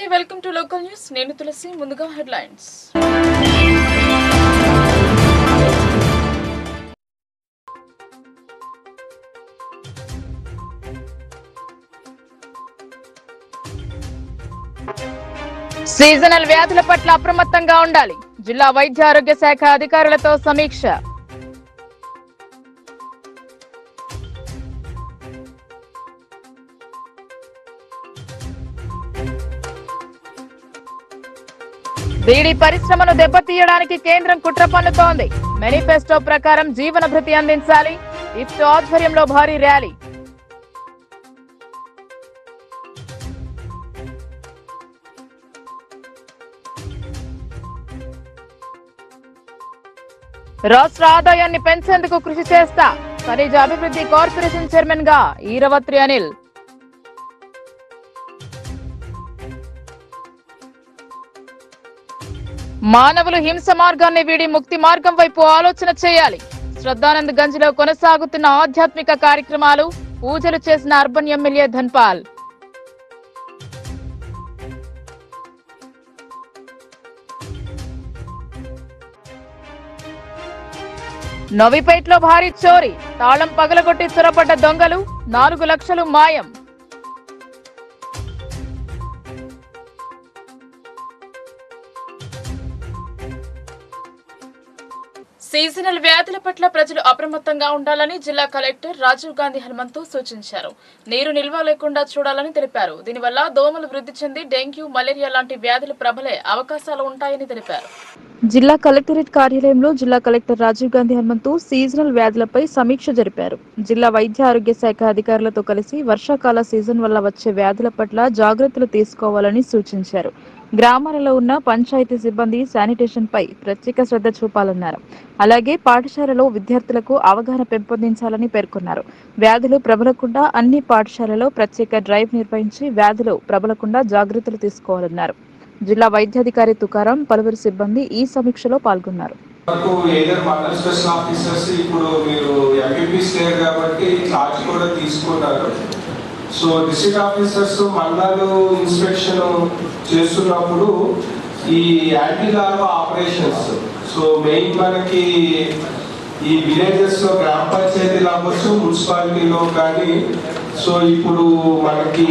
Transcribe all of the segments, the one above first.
Namaste, welcome to Local News. Nenu Tulasi, Munduga headlines. Seasonal వ్యాధుల పట్ల అప్రమత్తంగా ఉండాలి. జిల్లా వైద్య ఆరోగ్య శాఖ అధికారులతో సమీక్ష. బీడీ పరిశ్రమను దెబ్బతీయడానికి కేంద్రం కుట్ర పన్నుతోంది. మేనిఫెస్టో ప్రకారం జీవన భృతి అందించాలి. ఇఫ్ట్ ఆధ్వర్యంలో భారీ ర్యాలీ. రాష్ట్ర ఆదాయాన్ని పెంచేందుకు కృషి చేస్తా. ఖనిజ అభివృద్ధి కార్పొరేషన్ చైర్మన్ గా ఈరవత్రి అనిల్. మానవులు హింస మార్గాన్ని వీడి ముక్తి మార్గం వైపు ఆలోచన చేయాలి. శ్రద్ధానంద్ గంజ్ లో కొనసాగుతున్న ఆధ్యాత్మిక కార్యక్రమాలు, పూజలు చేసిన అర్బన్ ఎమ్మెల్యే ధన్పాల్. నవీపేటలో భారీ చోరీ, తాళం పగలగొట్టి చొరబడ్డ దొంగలు, 4 లక్షలు మాయం. సీజనల్ వ్యాధుల పట్ల ప్రజలు అప్రమత్తంగా ఉండాలని జిల్లా కలెక్టర్ రాజీవ్ గాంధీ హనుమంతు సూచించారు. నీరు నిల్వ లేకుండా చూడాలని తెలిపారు. దీనివల్ల దోమలు వృద్ధి చెంది డెంగ్యూ, మలేరియా లాంటి వ్యాధులు ప్రబలే అవకాశాలు ఉంటాయని తెలిపారు. జిల్లా కలెక్టరేట్ కార్యాలయంలో జిల్లా కలెక్టర్ రాజీవ్ గాంధీ హనుమంతు సీజనల్ వ్యాధులపై సమీక్ష జరిపారు. జిల్లా వైద్య ఆరోగ్య శాఖ అధికారులతో కలిసి వర్షాకాల సీజన్ వల్ల వచ్చే వ్యాధుల పట్ల జాగ్రత్తలు తీసుకోవాలని సూచించారు. గ్రామాలలో ఉన్న పంచాయతీ సిబ్బంది శానిటేషన్ పై ప్రత్యేక శ్రద్ధ చూపాలన్నారు. అలాగే పాఠశాలలో విద్యార్థులకు అవగాహన పెంపొందించాలని పేర్కొన్నారు. వ్యాధులు ప్రబలకుండా అన్ని పాఠశాలలో ప్రత్యేక డ్రైవ్ నిర్వహించి వ్యాధులు ప్రబలకుండా జాగ్రత్తలు తీసుకోవాలన్నారు. జిల్లా వైద్యాధికారి తుకారాం, పలువురు సిబ్బంది ఈ సమీక్షలో పాల్గొన్నారు. సో డిస్ట్రిక్ట్ ఆఫీసర్స్ మండలాలు ఇన్స్పెక్షన్ చేస్తున్నప్పుడు ఈ anti larva operations, so main మనకి ఈ విలేజెస్ లో గ్రామ పంచాయతీలు అవ్వచ్చు, మున్సిపాలిటీలో కానీ, సో ఇప్పుడు మనకి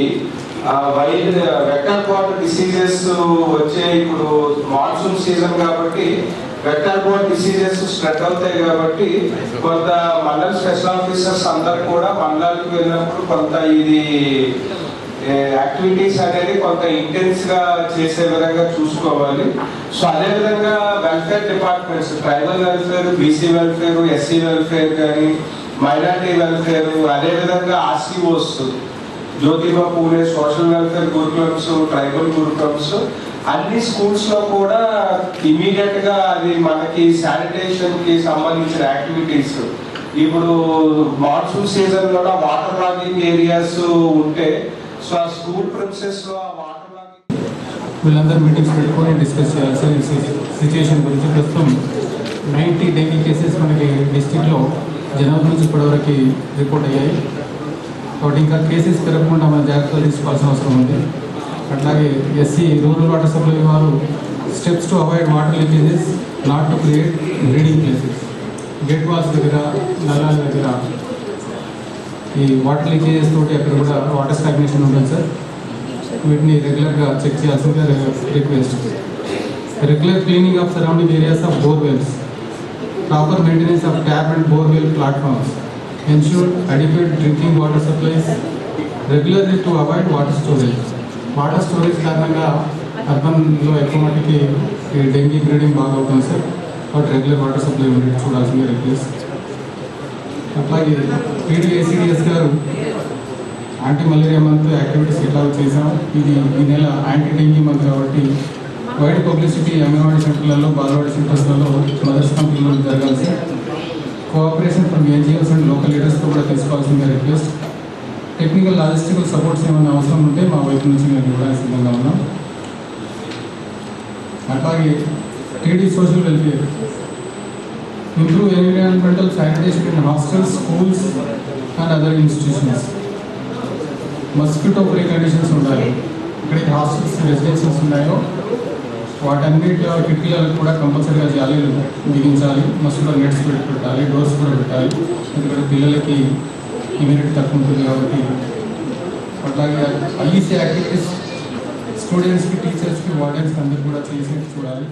వెక్టర్ బార్న్ డిసీజెస్ వచ్చే, ఇప్పుడు మాన్సూన్ సీజన్ కాబట్టి వెక్టర్ బార్న్ డిసీజెస్ స్ప్రెడ్ అవుతాయి. కాబట్టి కొంత మండల స్పెషల్ ఆఫీసర్స్ అందరు కూడా మండలాలకు వెళ్ళినప్పుడు కొంత ఇది యాక్టివిటీస్ అనేది కొంత ఇంటెన్స్ గా చేసే విధంగా చూసుకోవాలి. సో అదేవిధంగా welfare departments, tribal welfare, BC welfare, SC welfare కానీ, మైనారిటీ వెల్ఫేర్, అదేవిధంగా RCOs, Jyotiba Phule social welfare గురుకులమ్స్, ట్రైబల్ గురుకులమ్స్, అన్ని స్కూల్స్ లో కూడా ఇమీడియట్ గా అది మనకి శానిటేషన్ కి సంబంధించిన యాక్టివిటీస్, ఇప్పుడు మాన్సూన్ సీజన్ లో వాటర్ లాగింగ్ ఏరియాస్ ఉంటే, సో ఆ స్కూల్ ప్రిన్సెస్ లో ఆ వాటర్ లాగింగ్ వీళ్ళందరూ మీటింగ్స్ పెట్టుకొని డిస్కస్ చేయాల్సిన సిచ్యువేషన్ గురించి. ప్రస్తుతం 90 డెంగీ కేసెస్ మనకి డిస్ట్రిక్ట్లో జనవరి నుంచి ఇప్పటివరకు రిపోర్ట్ అయ్యాయి. కాబట్టి ఇంకా కేసెస్ పెరగకుండా మనం జాగ్రత్తలు తీసుకోవాల్సిన అవసరం ఉంది. అట్లాగే ఎస్సీ రూరల్ వాటర్ సప్లై వారు steps to avoid water leakages, not to create breeding places. Gate valves దగ్గర, నల్లాల దగ్గర ఈ వాటర్ లీకేజెస్ తోటి అక్కడ కూడా వాటర్ స్టాగ్నేషన్ ఉంటుంది సార్. వీటిని రెగ్యులర్గా చెక్ చేయాల్సిందిగా request. Regular cleaning of surrounding areas of borewells, proper maintenance of tap and borewell platforms, ensure adequate drinking water supplies, regularly to avoid water storage. Water storage కారణంగా అర్బన్లో ఎక్కువ మట్టికి dengue breeding బాగా అవుతుంది sir. కాబట్టి regular water supply ఉండేది చూడాల్సిందే request. అట్లాగే పీడీఏసీడీఎస్ గారు యాంటీ మలేరియా మంత్ యాక్టివిటీస్ ఎట్లా చేసాం. ఇది ఈ నెల యాంటీ డెంగీ మంత్ కాబట్టి వైడ్ పబ్లిసిటీ అంగన్వాడీ సెంటర్లలో, బాలవాడీ సెంటర్స్లలో, మదర్స్ కంపెనీలో జరగాలి sir. Cooperation from NGOs and local లీడర్స్తో కూడా తీసుకోవాల్సిందిగా రిక్వెస్ట్. టెక్నికల్ లాజిస్టికల్ సపోర్ట్స్ ఏమైనా అవసరం ఉంటే మా వైపు నుంచి మేము ఇవ్వడానికి సిద్ధంగా ఉన్నాం. అట్లాగే TD social welfare, improve environmental sanitation in hostels, schools and other institutions. Mosquito free conditions ఉండాలి. ఎక్కడైతే హాస్టల్స్ రెసిడెన్సీస్ ఉన్నాయో వాటన్నిటి కిటికీలకు కూడా కంపల్సరీగా జాలీలు బిగించాలి, మస్తుగా నెట్స్ పెట్టాలి, డోర్స్ కూడా పెట్టాలి. ఎందుకంటే పిల్లలకి ఇమ్యూనిటీ తక్కువ ఉంటుంది కాబట్టి. అట్లాగే ఐఈసీ యాక్టివిటీస్ స్టూడెంట్స్కి, టీచర్స్కి, వార్డెన్స్కి అందరూ కూడా చేసేది చూడాలి.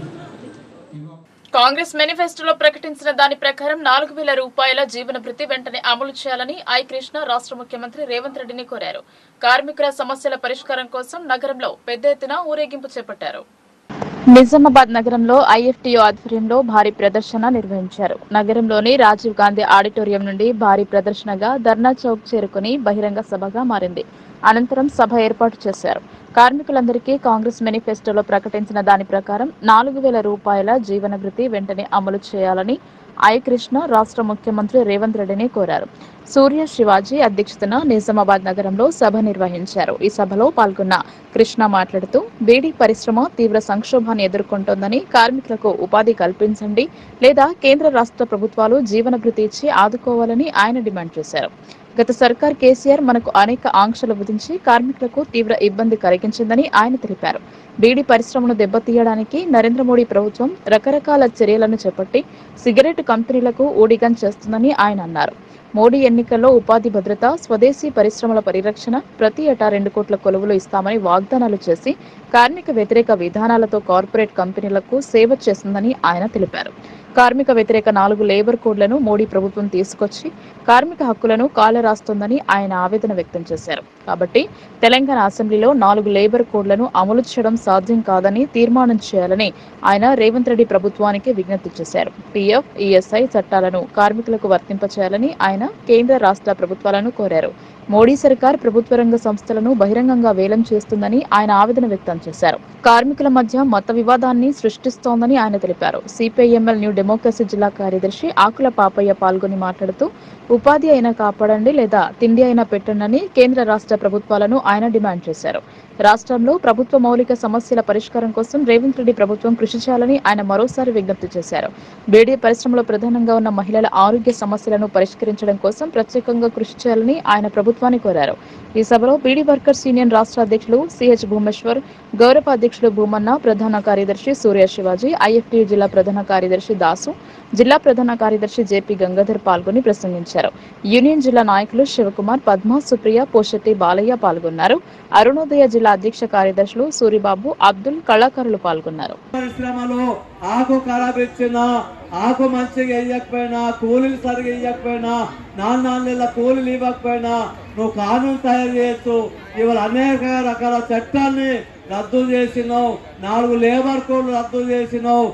కాంగ్రెస్ మేనిఫెస్టోలో ప్రకటించిన దాని ప్రకారం 4,000 రూపాయల జీవన భృతి వెంటనే అమలు చేయాలని ఐ కృష్ణ రాష్ట్ర ముఖ్యమంత్రి రేవంత్ రెడ్డిని కోరారు. కార్మికుల సమస్యల పరిష్కారం కోసం నగరంలో పెద్ద ఎత్తున ఊరేగింపు చేపట్టారు. నిజామాబాద్ నగరంలో ఐఎఫ్టీయూ ఆధ్వర్యంలో భారీ ప్రదర్శన నిర్వహించారు. నగరంలోని రాజీవ్ గాంధీ ఆడిటోరియం నుండి భారీ ప్రదర్శనగా ధర్నా చౌక్ చేరుకుని బహిరంగ సభగా మారింది. అనంతరం సభ ఏర్పాటు చేశారు. కార్మికులందరికీ కాంగ్రెస్ మేనిఫెస్టోలో ప్రకటించిన దాని ప్రకారం 4,000 రూపాయల జీవన భృతి వెంటనే అమలు చేయాలని ఐ కృష్ణ రాష్ట్ర ముఖ్యమంత్రి రేవంత్ రెడ్డిని కోరారు. సూర్య శివాజీ అధ్యక్షతన నిజామాబాద్ నగరంలో సభ నిర్వహించారు. ఈ సభలో పాల్గొన్న కృష్ణ మాట్లాడుతూ బీడీ పరిశ్రమ తీవ్ర సంక్షోభాన్ని ఎదుర్కొంటోందని, కార్మికులకు ఉపాధి కల్పించండి లేదా కేంద్ర రాష్ట్ర ప్రభుత్వాలు జీవన భృతి ఇచ్చి ఆదుకోవాలని ఆయన డిమాండ్ చేశారు. గత సర్కార్ కేసీఆర్ మనకు అనేక ఆంక్షలు విధించి కార్మికులకు తీవ్ర ఇబ్బంది కలిగించిందని ఆయన తెలిపారు. బీడీ పరిశ్రమను దెబ్బతీయడానికి నరేంద్ర మోడీ ప్రభుత్వం రకరకాల చర్యలను చేపట్టి సిగరెట్ కంపెనీలకు ఊడిగం చేస్తుందని ఆయన అన్నారు. మోడీ ఎన్నికల్లో ఉపాధి భద్రత, స్వదేశీ పరిశ్రమల పరిరక్షణ, ప్రతి ఏటా 2 కోట్ల కొలువులు ఇస్తామని వాగ్దానాలు చేసి కార్మిక వ్యతిరేక విధానాలతో కార్పొరేట్ కంపెనీలకు సేవ చేస్తుందని ఆయన తెలిపారు. కార్మిక వ్యతిరేక 4 లేబర్ కోడ్లను మోడీ ప్రభుత్వం తీసుకొచ్చి కార్మిక హక్కులను కాలరాస్తోందని ఆయన ఆవేదన వ్యక్తం చేశారు. కాబట్టి తెలంగాణ అసెంబ్లీలో 4 లేబర్ కోడ్లను అమలు చేయడం సాధ్యం కాదని తీర్మానం చేయాలని ఆయన రేవంత్ రెడ్డి ప్రభుత్వానికి విజ్ఞప్తి చేశారు. పీఎఫ్, ఈఎస్ఐ చట్టాలను కార్మికులకు వర్తింపచేయాలని ఆయన కేంద్ర రాష్ట్ర ప్రభుత్వాలను కోరారు. మోడీ సర్కార్ ప్రభుత్వ రంగ సంస్థలను బహిరంగంగా వేలం చేస్తుందని ఆయన ఆవేదన వ్యక్తం చేశారు. కార్మికుల మధ్య మత వివాదాన్ని సృష్టిస్తోందని ఆయన తెలిపారు. సిపిఐఎంఎల్ న్యూ డెమోక్రసీ జిల్లా కార్యదర్శి ఆకుల పాపయ్య పాల్గొని మాట్లాడుతూ ఉపాధి అయినా కాపాడండి లేదా తిండి అయినా పెట్టండి కేంద్ర రాష్ట్ర ప్రభుత్వాలను ఆయన డిమాండ్ చేశారు. రాష్ట్రంలో ప్రభుత్వ మౌలిక సమస్యల పరిష్కారం కోసం రేవంత్ రెడ్డి ప్రభుత్వం కృషి చేయాలని ఆయన మరోసారి విజ్ఞప్తి చేశారు. బీడీ పరిశ్రమలో ప్రధానంగా ఉన్న మహిళల ఆరోగ్య సమస్యలను పరిష్కరించడం కోసం ప్రత్యేకంగా కృషి చేయాలని ఆయన ప్రభుత్వాన్ని కోరారు. ఈ సభలో బీడీ వర్కర్స్ యూనియన్ రాష్ట్ర అధ్యక్షులు సిహెచ్ భూమేశ్వర్, గౌరవ అధ్యక్షులు భూమన్న, ప్రధాన కార్యదర్శి సూర్య శివాజీ, ఐఎఫ్టీ జిల్లా ప్రధాన కార్యదర్శి దాసు, జిల్లా ప్రధాన కార్యదర్శి జేపీ గంగాధర్ పాల్గొని ప్రసంగించారు. యూనియన్ జిల్లా నాయకులు శివకుమార్, పద్మ, సుప్రియ, పోషెట్టి బాలయ్య పాల్గొన్నారు. అరుణోదయ జిల్లా అధ్యక్ష కార్యదర్శులు సూరిబాబు, అబ్దుల్, కళాకారులు పాల్గొన్నారు. పరిశ్రమలో ఆకు ఖరాబ్ ఇచ్చినా, ఆకు మంచిగా ఇవ్వకపోయినా, కూలీలు సరిగా ఇవ్వకపోయినా, 4 నెలల కూలీలు ఇవ్వకపోయినా నువ్వు కానూన్ తయారు చేయొచ్చు. ఇవాళ అనేక రకాల చట్టాన్ని రద్దు చేసినావు, 4 లేబర్ కోడ్లు రద్దు చేసినావు,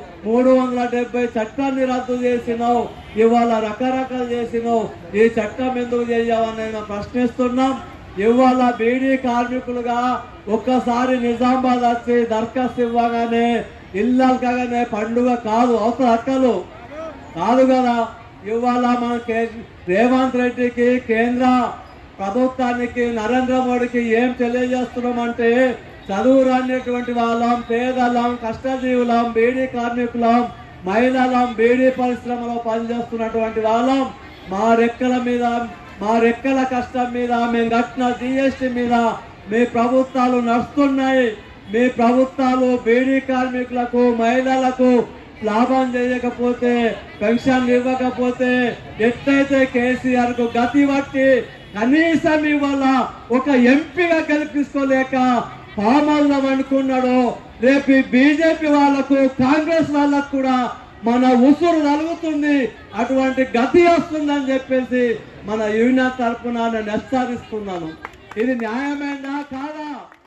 370 చట్టాన్ని రద్దు చేసినావు, ఇవాళ రకరకాలు చేసినావు. ఈ చట్టం ఎందుకు చేయవని నేను ప్రశ్నిస్తున్నాం. ఇవాళ బీడీ కార్మికులుగా ఒక్కసారి నిజామాబాద్ వచ్చి దరఖాస్తు ఇవ్వగానే ఇల్లకాగానే పండుగ కాదు, అవసర హక్కలు కాదు కదా. ఇవాళ మన రేవంత్ రెడ్డికి, కేంద్ర ప్రభుత్వానికి, నరేంద్ర మోడీకి ఏం తెలియజేస్తున్నామంటే చదువు రానిటువంటి వాళ్ళం, పేదలం, కష్టజీవులం, బీడీ కార్మికులం, మహిళలం, బీడీ పరిశ్రమలో పనిచేస్తున్నటువంటి వాళ్ళం మా రెక్కల మీద, మా రెక్కల కష్టం మీద, మేము కట్టిన జిఎస్టీ మీద మీ ప్రభుత్వాలు నడుస్తున్నాయి. మీ ప్రభుత్వాలు బీడీ కార్మికులకు, మహిళలకు లాభం చేయకపోతే, పెన్షన్లు ఇవ్వకపోతే ఎట్లయితే కేసీఆర్ కు గతి పట్టి కనీసం ఇవాళ ఒక ఎంపీగా గెలిపించుకోలేక పామల్లం అనుకున్నాడో, రేపు బీజేపీ వాళ్లకు, కాంగ్రెస్ వాళ్ళకు కూడా మన ఉసురు తలుగుతుంది, అటువంటి గతి వస్తుందని చెప్పేసి మన యూనియన్ తరఫున నేను హెచ్చరిస్తున్నాను. ఇది న్యాయమేనా కాదా?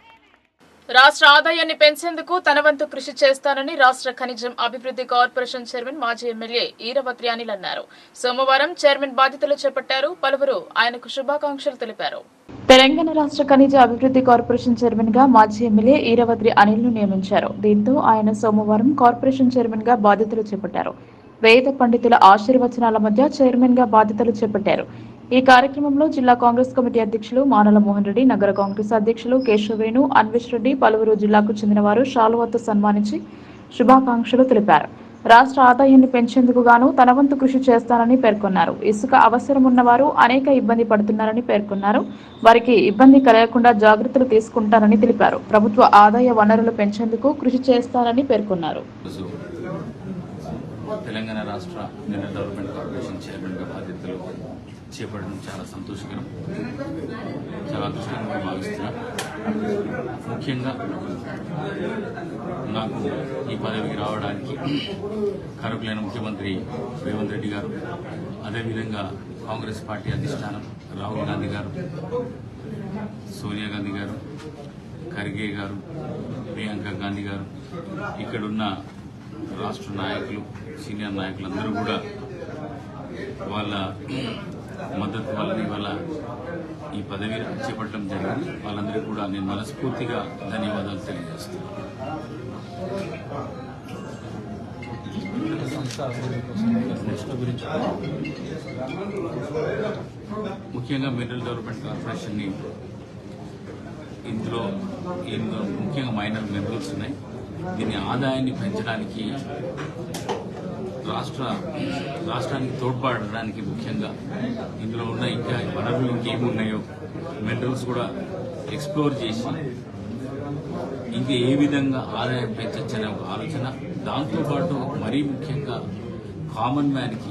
రాష్ట్ర ఆదాయాన్ని పెంచేందుకు తన వంతు కృషి చేస్తానని రాష్ట్ర ఖనిజం అభివృద్ధి కార్పొరేషన్ చైర్మన్, మాజీ ఎమ్మెల్యే ఈరవత్రి అనిల్ అన్నారు. సోమవారం చైర్మన్ బాధ్యతలు చేపట్టారు. పలువురు ఆయనకు శుభాకాంక్షలు తెలిపారు. తెలంగాణ రాష్ట్ర ఖనిజ అభివృద్ధి కార్పొరేషన్ చైర్మన్ గా మాజీ ఎమ్మెల్యే ఈరవత్రి అనిల్ ను నియమించారు. దీంతో ఆయన సోమవారం కార్పొరేషన్ చైర్మన్ గా బాధ్యతలు చేపట్టారు. వేద పండితుల ఆశీర్వచనాల మధ్య చైర్మన్ గా బాధ్యతలు చేపట్టారు. ఈ కార్యక్రమంలో జిల్లా కాంగ్రెస్ కమిటీ అధ్యక్షులు మానల మోహన్ రెడ్డి, నగర కాంగ్రెస్ అధ్యక్షులు కేశవేణు, అన్వేష్ రెడ్డి, పలువురు జిల్లాకు చెందిన వారు శాలువాతో సన్మానించి శుభాకాంక్షలు తెలిపారు. రాష్ట్ర ఆదాయాన్ని పెంచేందుకు గాను తన వంతు కృషి చేస్తానని పేర్కొన్నారు. ఇసుక అవసరం ఉన్నవారు అనేక ఇబ్బంది పడుతున్నారని పేర్కొన్నారు. వారికి ఇబ్బంది కలగకుండా జాగ్రత్తలు తీసుకుంటారని తెలిపారు. ప్రభుత్వ ఆదాయ వనరులు పెంచేందుకు కృషి చేస్తారని పేర్కొన్నారు. తెలంగాణ రాష్ట్ర మినరల్ డెవలప్మెంట్ కార్పొరేషన్ చైర్మన్గా బాధ్యతలు చేపట్టడం చాలా సంతోషకరం, చాలా అదృష్టంగా భావిస్తున్నాను. ముఖ్యంగా నాకు ఈ పదవికి రావడానికి కారకులైన ముఖ్యమంత్రి రేవంత్ రెడ్డి గారు, అదేవిధంగా కాంగ్రెస్ పార్టీ అధిష్టానం రాహుల్ గాంధీ గారు, సోనియా గాంధీ గారు, ఖర్గే గారు, ప్రియాంక గాంధీ గారు, ఇక్కడున్న రాష్ట్ర నాయకులు, సీనియర్ నాయకులందరూ కూడా వాళ్ళ మద్దతు వల్ల ఇవాళ ఈ పదవి చేపట్టడం జరిగింది. వాళ్ళందరికీ కూడా నేను మనస్ఫూర్తిగా ధన్యవాదాలు తెలియజేస్తున్నాను. ముఖ్యంగా మినరల్ డెవలప్మెంట్ కార్పొరేషన్ని ఇందులో ముఖ్యంగా మైనర్ మినరల్స్ ఉన్నాయి. దీని ఆదాయాన్ని పెంచడానికి రాష్ట్రానికి తోడ్పడడానికి ముఖ్యంగా ఇందులో ఉన్న ఇంకా వనరులు ఇంకేమున్నాయో మినరల్స్ కూడా ఎక్స్ప్లోర్ చేసి ఇంకా ఏ విధంగా ఆదాయం పెంచొచ్చనే ఒక ఆలోచన, దాంతోపాటు మరీ ముఖ్యంగా కామన్ మ్యాన్కి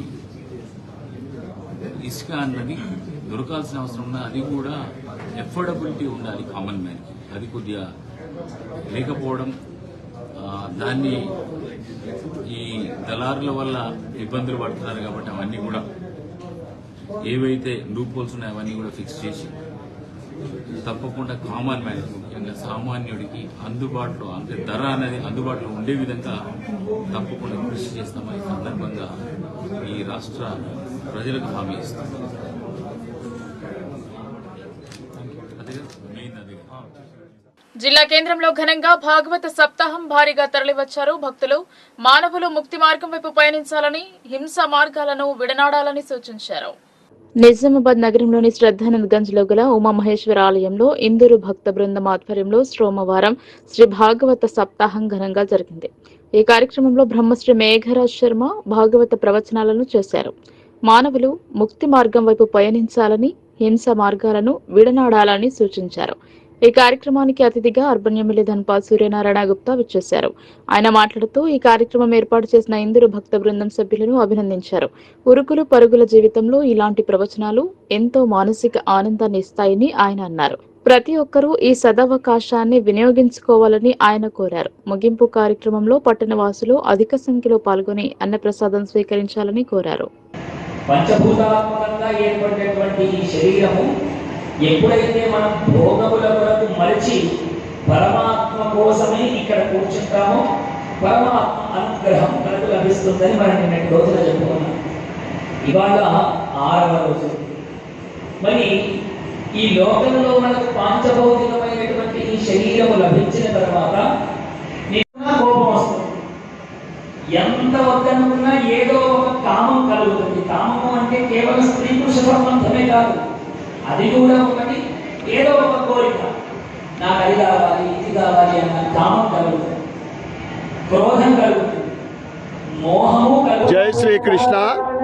ఇసుక అన్నది దొరకాల్సిన అవసరం ఉన్నది. అది కూడా ఎఫోర్డబిలిటీ ఉండాలి కామన్ మ్యాన్కి. అది కొద్దిగా లేకపోవడం, దాన్ని ఈ దళారుల వల్ల ఇబ్బందులు పడుతున్నారు కాబట్టి అవన్నీ కూడా ఏవైతే లూప్ హోల్స్ ఉన్నాయో అవన్నీ కూడా ఫిక్స్ చేసి తప్పకుండా కామన్ మ్యాన్, ముఖ్యంగా సామాన్యుడికి అందుబాటులో, అంటే ధర అనేది అందుబాటులో ఉండే విధంగా తప్పకుండా కృషి చేస్తామని సందర్భంగా ఈ రాష్ట్ర ప్రజలకు హామీ ఇస్తాం. జిల్లా కేంద్రంలో ఘనంగా భాగవత సప్తాహం భారీగా తరలివచ్చారు భక్తులు. మానవులు ముక్తి మార్గం వైపు పయనించాలని, హింస మార్గాలను విడనాడాలని సూచించారు. నిజామాబాద్ నగరంలోని శ్రద్ధానంద్ గంజ్ లో గల ఉమామహేశ్వర ఆలయంలో ఇందూరు భక్త బృందం ఆధ్వర్యంలో సోమవారం శ్రీ భాగవత సప్తాహం ఘనంగా జరిగింది. ఈ కార్యక్రమంలో బ్రహ్మశ్రీ మేఘరాజ్ శర్మ భాగవత ప్రవచనాలను చేశారు. మానవులు ముక్తి మార్గం వైపు పయనించాలని, హింస మార్గాలను విడనాడాలని సూచించారు. ఈ కార్యక్రమానికి అతిథిగా అర్బన్ ఎమ్మెల్యే ధన్పాల్ సూర్యనారాయణ గుప్తా విచ్చేశారు. ఆయన మాట్లాడుతూ ఈ కార్యక్రమం ఏర్పాటు చేసిన ఇందూరు భక్త బృందం సభ్యులను అభినందించారు. ఉరుకులు పరుగుల జీవితంలో ఇలాంటి ప్రవచనాలు ఎంతో మానసిక ఆనందాన్ని ఇస్తాయని ఆయన అన్నారు. ప్రతి ఒక్కరూ ఈ సదవకాశాన్ని వినియోగించుకోవాలని ఆయన కోరారు. ముగింపు కార్యక్రమంలో పట్టణవాసులు అధిక సంఖ్యలో పాల్గొని అన్నప్రసాదం స్వీకరించాలని కోరారు. పంచభూతాత్మకంగా ఏర్పడినటువంటి ఈ శరీరము ఎప్పుడైతే మనం భోగముల కొరకు మరచి పరమాత్మ కోసమే ఇక్కడ కూర్చుంటామో పరమాత్మ అనుగ్రహం మనకు లభిస్తుందని మనం నిన్నటి రోజున చెప్పుకున్నాం. ఇవాళ 6వ రోజు. మరి ఈ లోకంలో మనకు పాంచభౌతికమైనటువంటి ఈ శరీరము లభించిన తర్వాత కోపం వస్తుంది. ఎంత వద్దనుకున్నా ఏదో ఒక కామం కలుగుతుంది. కామము అంటే కేవలం స్త్రీ పురుష సంబంధమే కాదు, అది కూడా ఒకటి. ఏదో ఒక కోరిక, నాకు అది కావాలి, ఇది కావాలి అన్న కామం కలుగుతుంది, క్రోధం కలుగుతుంది, మోహము కలుగుతుంది. జై శ్రీకృష్ణ.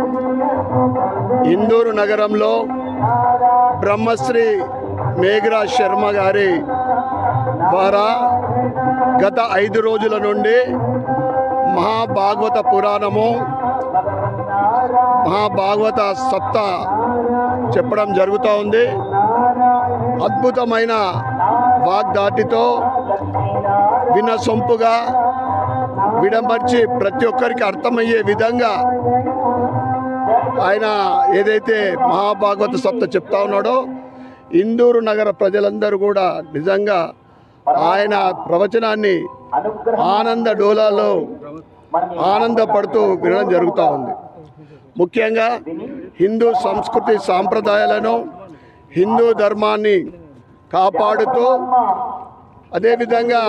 ఇందూరు నగరంలో బ్రహ్మశ్రీ మేఘరాజ్ శర్మ గారి ద్వారా గత 5 రోజుల నుండి మహాభాగవత పురాణము, మహాభాగవత సప్తా చెప్పడం జరుగుతూ ఉంది. అద్భుతమైన వాగ్దాటితో వినసొంపుగా విడమర్చి ప్రతి ఒక్కరికి అర్థమయ్యే విధంగా ఆయన ఏదైతే మహాభాగవత సప్త చెప్తా ఉన్నాడో ఇందూరు నగర ప్రజలందరూ కూడా నిజంగా ఆయన ప్రవచనాన్ని ఆనంద డోలాలో ఆనందపడుతూ వినడం జరుగుతూ ఉంది. ముఖ్యంగా హిందూ సంస్కృతి సాంప్రదాయాలను, హిందూ ధర్మాన్ని కాపాడుతూ అదేవిధంగా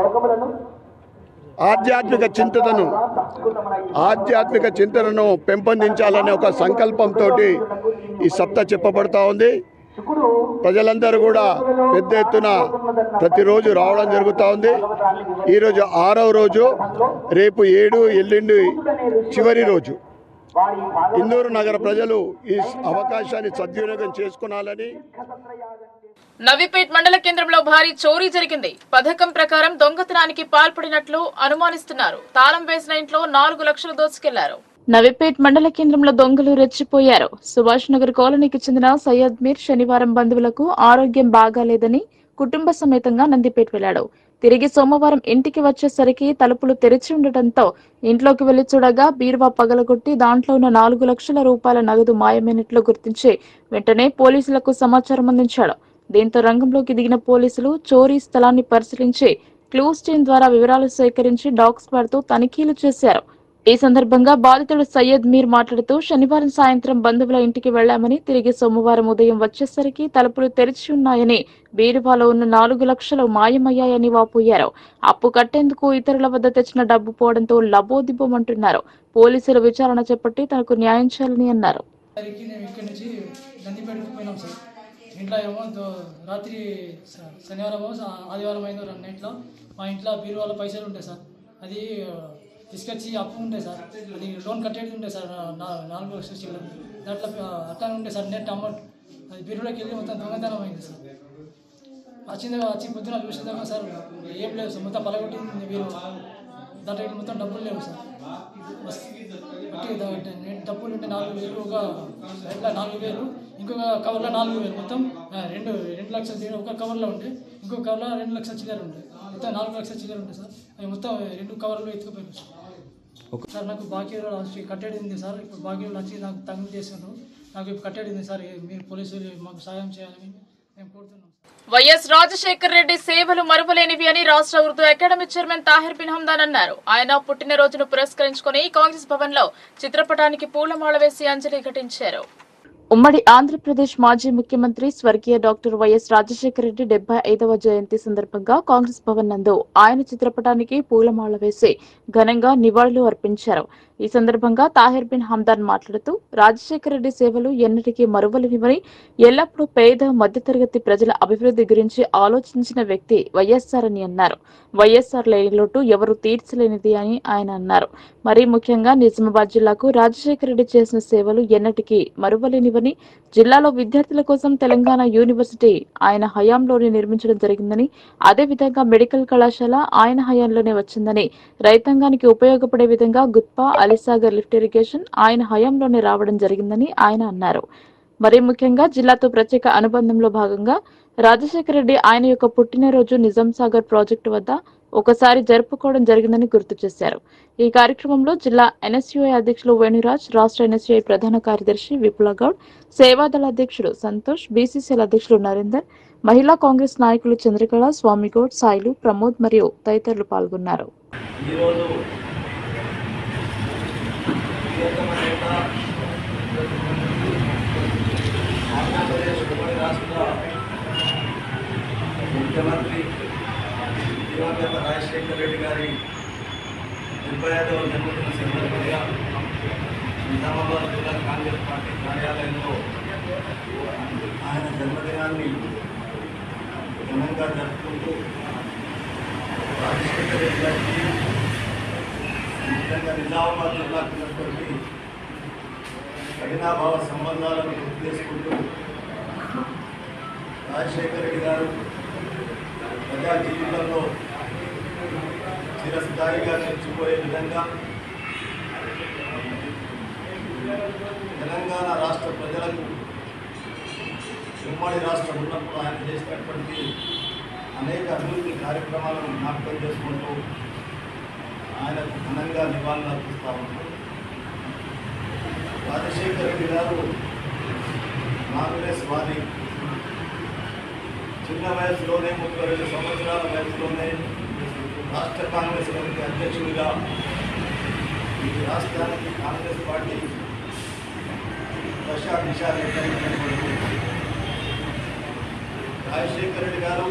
ఆధ్యాత్మిక చింతనను పెంపొందించాలనే ఒక సంకల్పంతో ఈ సప్త చెప్పబడుతూ ఉంది. ప్రజలందరూ కూడా పెద్ద ఎత్తున ప్రతిరోజు రావడం జరుగుతూ ఉంది. ఈరోజు 6వ రోజు, రేపు 7, ఎల్లుండి చివరి రోజు. ఇందూరు నగర ప్రజలు ఈ అవకాశాన్ని సద్వినియోగం చేసుకోవాలని. నవీపేట్ మండల కేంద్రంలో భారీ చోరీ జరిగింది. పథకం ప్రకారం దొంగతనానికి పాల్పడినట్లు అనుమానిస్తున్నారు. తాళం వేసిన ఇంట్లో 4 లక్షలు దోచుకెళ్లారు. నవీపేట్ మండల కేంద్రంలో దొంగలు రెచ్చిపోయారు. సుభాష్ నగర్ కాలనీకి చెందిన సయ్యద్ మీర్ శనివారం బంధువులకు ఆరోగ్యం బాగాలేదని కుటుంబ సమేతంగా నందిపేట్ వెళ్లాడు. తిరిగి సోమవారం ఇంటికి వచ్చేసరికి తలుపులు తెరిచి ఉండటంతో ఇంట్లోకి వెళ్లి చూడగా బీరువా పగలగొట్టి దాంట్లో ఉన్న 4 లక్షల రూపాయల నగదు మాయమైనట్లు గుర్తించి వెంటనే పోలీసులకు సమాచారం అందించాడు. దీంతో రంగంలోకి దిగిన పోలీసులు చోరీ స్థలాన్ని పరిశీలించి క్లూస్ టీం ద్వారా వివరాలు సేకరించి డాగ్ స్క్వాడ్ తో తనిఖీలు చేశారు. ఈ సందర్భంగా బాధితుడు సయ్యద్ మీర్ మాట్లాడుతూ శనివారం సాయంత్రం బంధువుల ఇంటికి వెళ్లామని, తిరిగి సోమవారం ఉదయం వచ్చేసరికి తలుపులు తెరిచి ఉన్నాయని, బీరువాలో ఉన్న 4 లక్షలు మాయమయ్యాయని వాపోయారు. అప్పు కట్టేందుకు ఇతరుల వద్ద తెచ్చిన డబ్బు పోవడంతో లబోదిబోమంటున్నారు. పోలీసులు విచారణ చేపట్టి తనకు న్యాయం చేయాలని అన్నారు. ఇంట్లో ఏమో రాత్రి శనివారం ఆదివారం అయిందో 2 నైట్లో మా ఇంట్లో బీరువాలో పైసలు ఉంటాయి సార్. అది తీసుకొచ్చి అప్పు ఉంటాయి సార్. అది లోన్ కట్టేది ఉంటాయి సార్. 4 లక్షల చిల్లర దాంట్లో అట్లా ఉంటాయి సార్. నెట్ అమౌంట్ అది బీరువాలోకి వెళ్ళి మొత్తం దొంగతనం అయింది సార్. వచ్చి పొద్దున చూసేదాకా సార్ ఏం లేవు సార్. మొత్తం పలగొట్టింది బీరువా. దాంట్లో మొత్తం డబ్బులు లేవు సార్. డబ్బులు ఉంటే 4,000, ఒక 4,000, ఇంకొక కవర్లో 4,000, మొత్తం 2 లక్షల ఒక కవర్లో ఉంటే ఇంకొక కవర్లో 2 లక్షల చిల్లర ఉంటాయి. మొత్తం 4 లక్షల చిల్లర ఉంటాయి సార్. అవి మొత్తం 2 కవర్లో ఎత్తుకుపోయారు సార్. నాకు బాకీలో కట్టేది ఉంది సార్. ఇప్పుడు బాకీలో వచ్చి నాకు తగ్గు చేస్తున్నారు. నాకు ఇప్పుడు కట్టేది ఉంది సార్. మీరు పోలీసులు మాకు సాయం చేయాలని మేము కోరుతున్నాం. వైఎస్ రాజశేఖర్ రెడ్డి సేవలు మరువలేనివి అని రాష్ట్ర ఉర్దూ అకాడమీ చైర్మన్ తాహిర్ బిన్ హమ్దాన్ అన్నారు. ఆయన పుట్టినరోజును పురస్కరించుకుని కాంగ్రెస్ భవన్ లో చిత్రపటానికి పూలమాల వేసి అంజలి ఘటించారు. ఉమ్మడి ఆంధ్రప్రదేశ్ మాజీ ముఖ్యమంత్రి స్వర్గీయ డాక్టర్ వైఎస్ రాజశేఖర రెడ్డి 75వ జయంతి సందర్భంగా కాంగ్రెస్ భవన్ నందు ఆయన చిత్రపటానికి పూలమాల వేసి ఘనంగా నివాళులు అర్పించారు. ఈ సందర్భంగా తాహిర్ బిన్ హమ్దాన్ మాట్లాడుతూ రాజశేఖర రెడ్డి సేవలు ఎన్నటికీ మరువలేనివని, ఎల్లప్పుడూ పేద మధ్యతరగతి ప్రజల అభివృద్ధి గురించి ఆలోచించిన వ్యక్తి వైఎస్ఆర్ అని అన్నారు. వైఎస్ఆర్ లేని లోటు ఎవరు తీర్చలేనిది అని ఆయన అన్నారు. మరీ ముఖ్యంగా నిజామాబాద్ జిల్లాకు రాజశేఖర రెడ్డి చేసిన సేవలు ఎన్నటికీ మరువలేనివని, జిల్లాలో విద్యార్థుల కోసం తెలంగాణ యూనివర్సిటీ ఆయన హయాంలోనే నిర్మించడం జరిగిందని, అదేవిధంగా మెడికల్ కళాశాల ఆయన హయాంలోనే వచ్చిందని, రైతాంగానికి ఉపయోగపడే విధంగా గుత్పా, అలీసాగర్ లిఫ్ట్ ఇరిగేషన్ ఆయన హయాంలోనే రావడం జరిగిందని ఆయన అన్నారు. మరీ ముఖ్యంగా జిల్లాతో ప్రత్యేక అనుబంధంలో భాగంగా రాజశేఖర రెడ్డి ఆయన యొక్క పుట్టినరోజు నిజాం సాగర్ ప్రాజెక్టు వద్ద ఒకసారి జరుపుకోవడం జరిగిందని గుర్తు చేశారు. ఈ కార్యక్రమంలో జిల్లా ఎన్ఎస్యుఐ అధ్యక్షులు వేణురాజ్, రాష్ట్ర ఎన్ఎస్యుఐ ప్రధాన కార్యదర్శి విపుల గౌడ్, సేవాదళ అధ్యక్షుడు సంతోష్, బీసీసీఎల్ అధ్యక్షులు నరేందర్, మహిళా కాంగ్రెస్ నాయకులు చంద్రకళ, స్వామిగౌడ్, సాయిలు, ప్రమోద్ మరియు తదితరులు పాల్గొన్నారు. ముఖ్యమంత్రి దివంగత రాజశేఖర రెడ్డి గారి 75వ జన్మదిన సందర్భంగా నిజామాబాద్ జిల్లా కాంగ్రెస్ పార్టీ కార్యాలయంలో ఆయన జన్మదినాన్ని ఘనంగా జరుపుకుంటూ రాజశేఖర రెడ్డి గారికి ముఖ్యంగా నిజామాబాద్ జిల్లాకు ఉన్నటువంటి కఠినాభావ సంబంధాలను గుర్తు చేసుకుంటూ రాజశేఖర రెడ్డి గారు ప్రజా జీవితంలో చిరస్థాయిగా నిలిచిపోయే విధంగా తెలంగాణ రాష్ట్ర ప్రజలకు ఉమ్మడి రాష్ట్రం ఉన్నప్పుడు ఆయన చేసినటువంటి అనేక అభివృద్ధి కార్యక్రమాలను జ్ఞాపకం చేసుకుంటూ ఆయనకు ఘనంగా నివాళులు అర్పిస్తూ ఉన్నారు. రాజశేఖర రెడ్డి గారు కాంగ్రెస్ వారి చిన్న వయసులోనే 32 సంవత్సరాల వయసులోనే రాష్ట్ర కాంగ్రెస్ కమిటీ అధ్యక్షుడిగా ఈ రాష్ట్రానికి కాంగ్రెస్ పార్టీ దిశ నిర్ణయించినటువంటి రాజశేఖర రెడ్డి గారు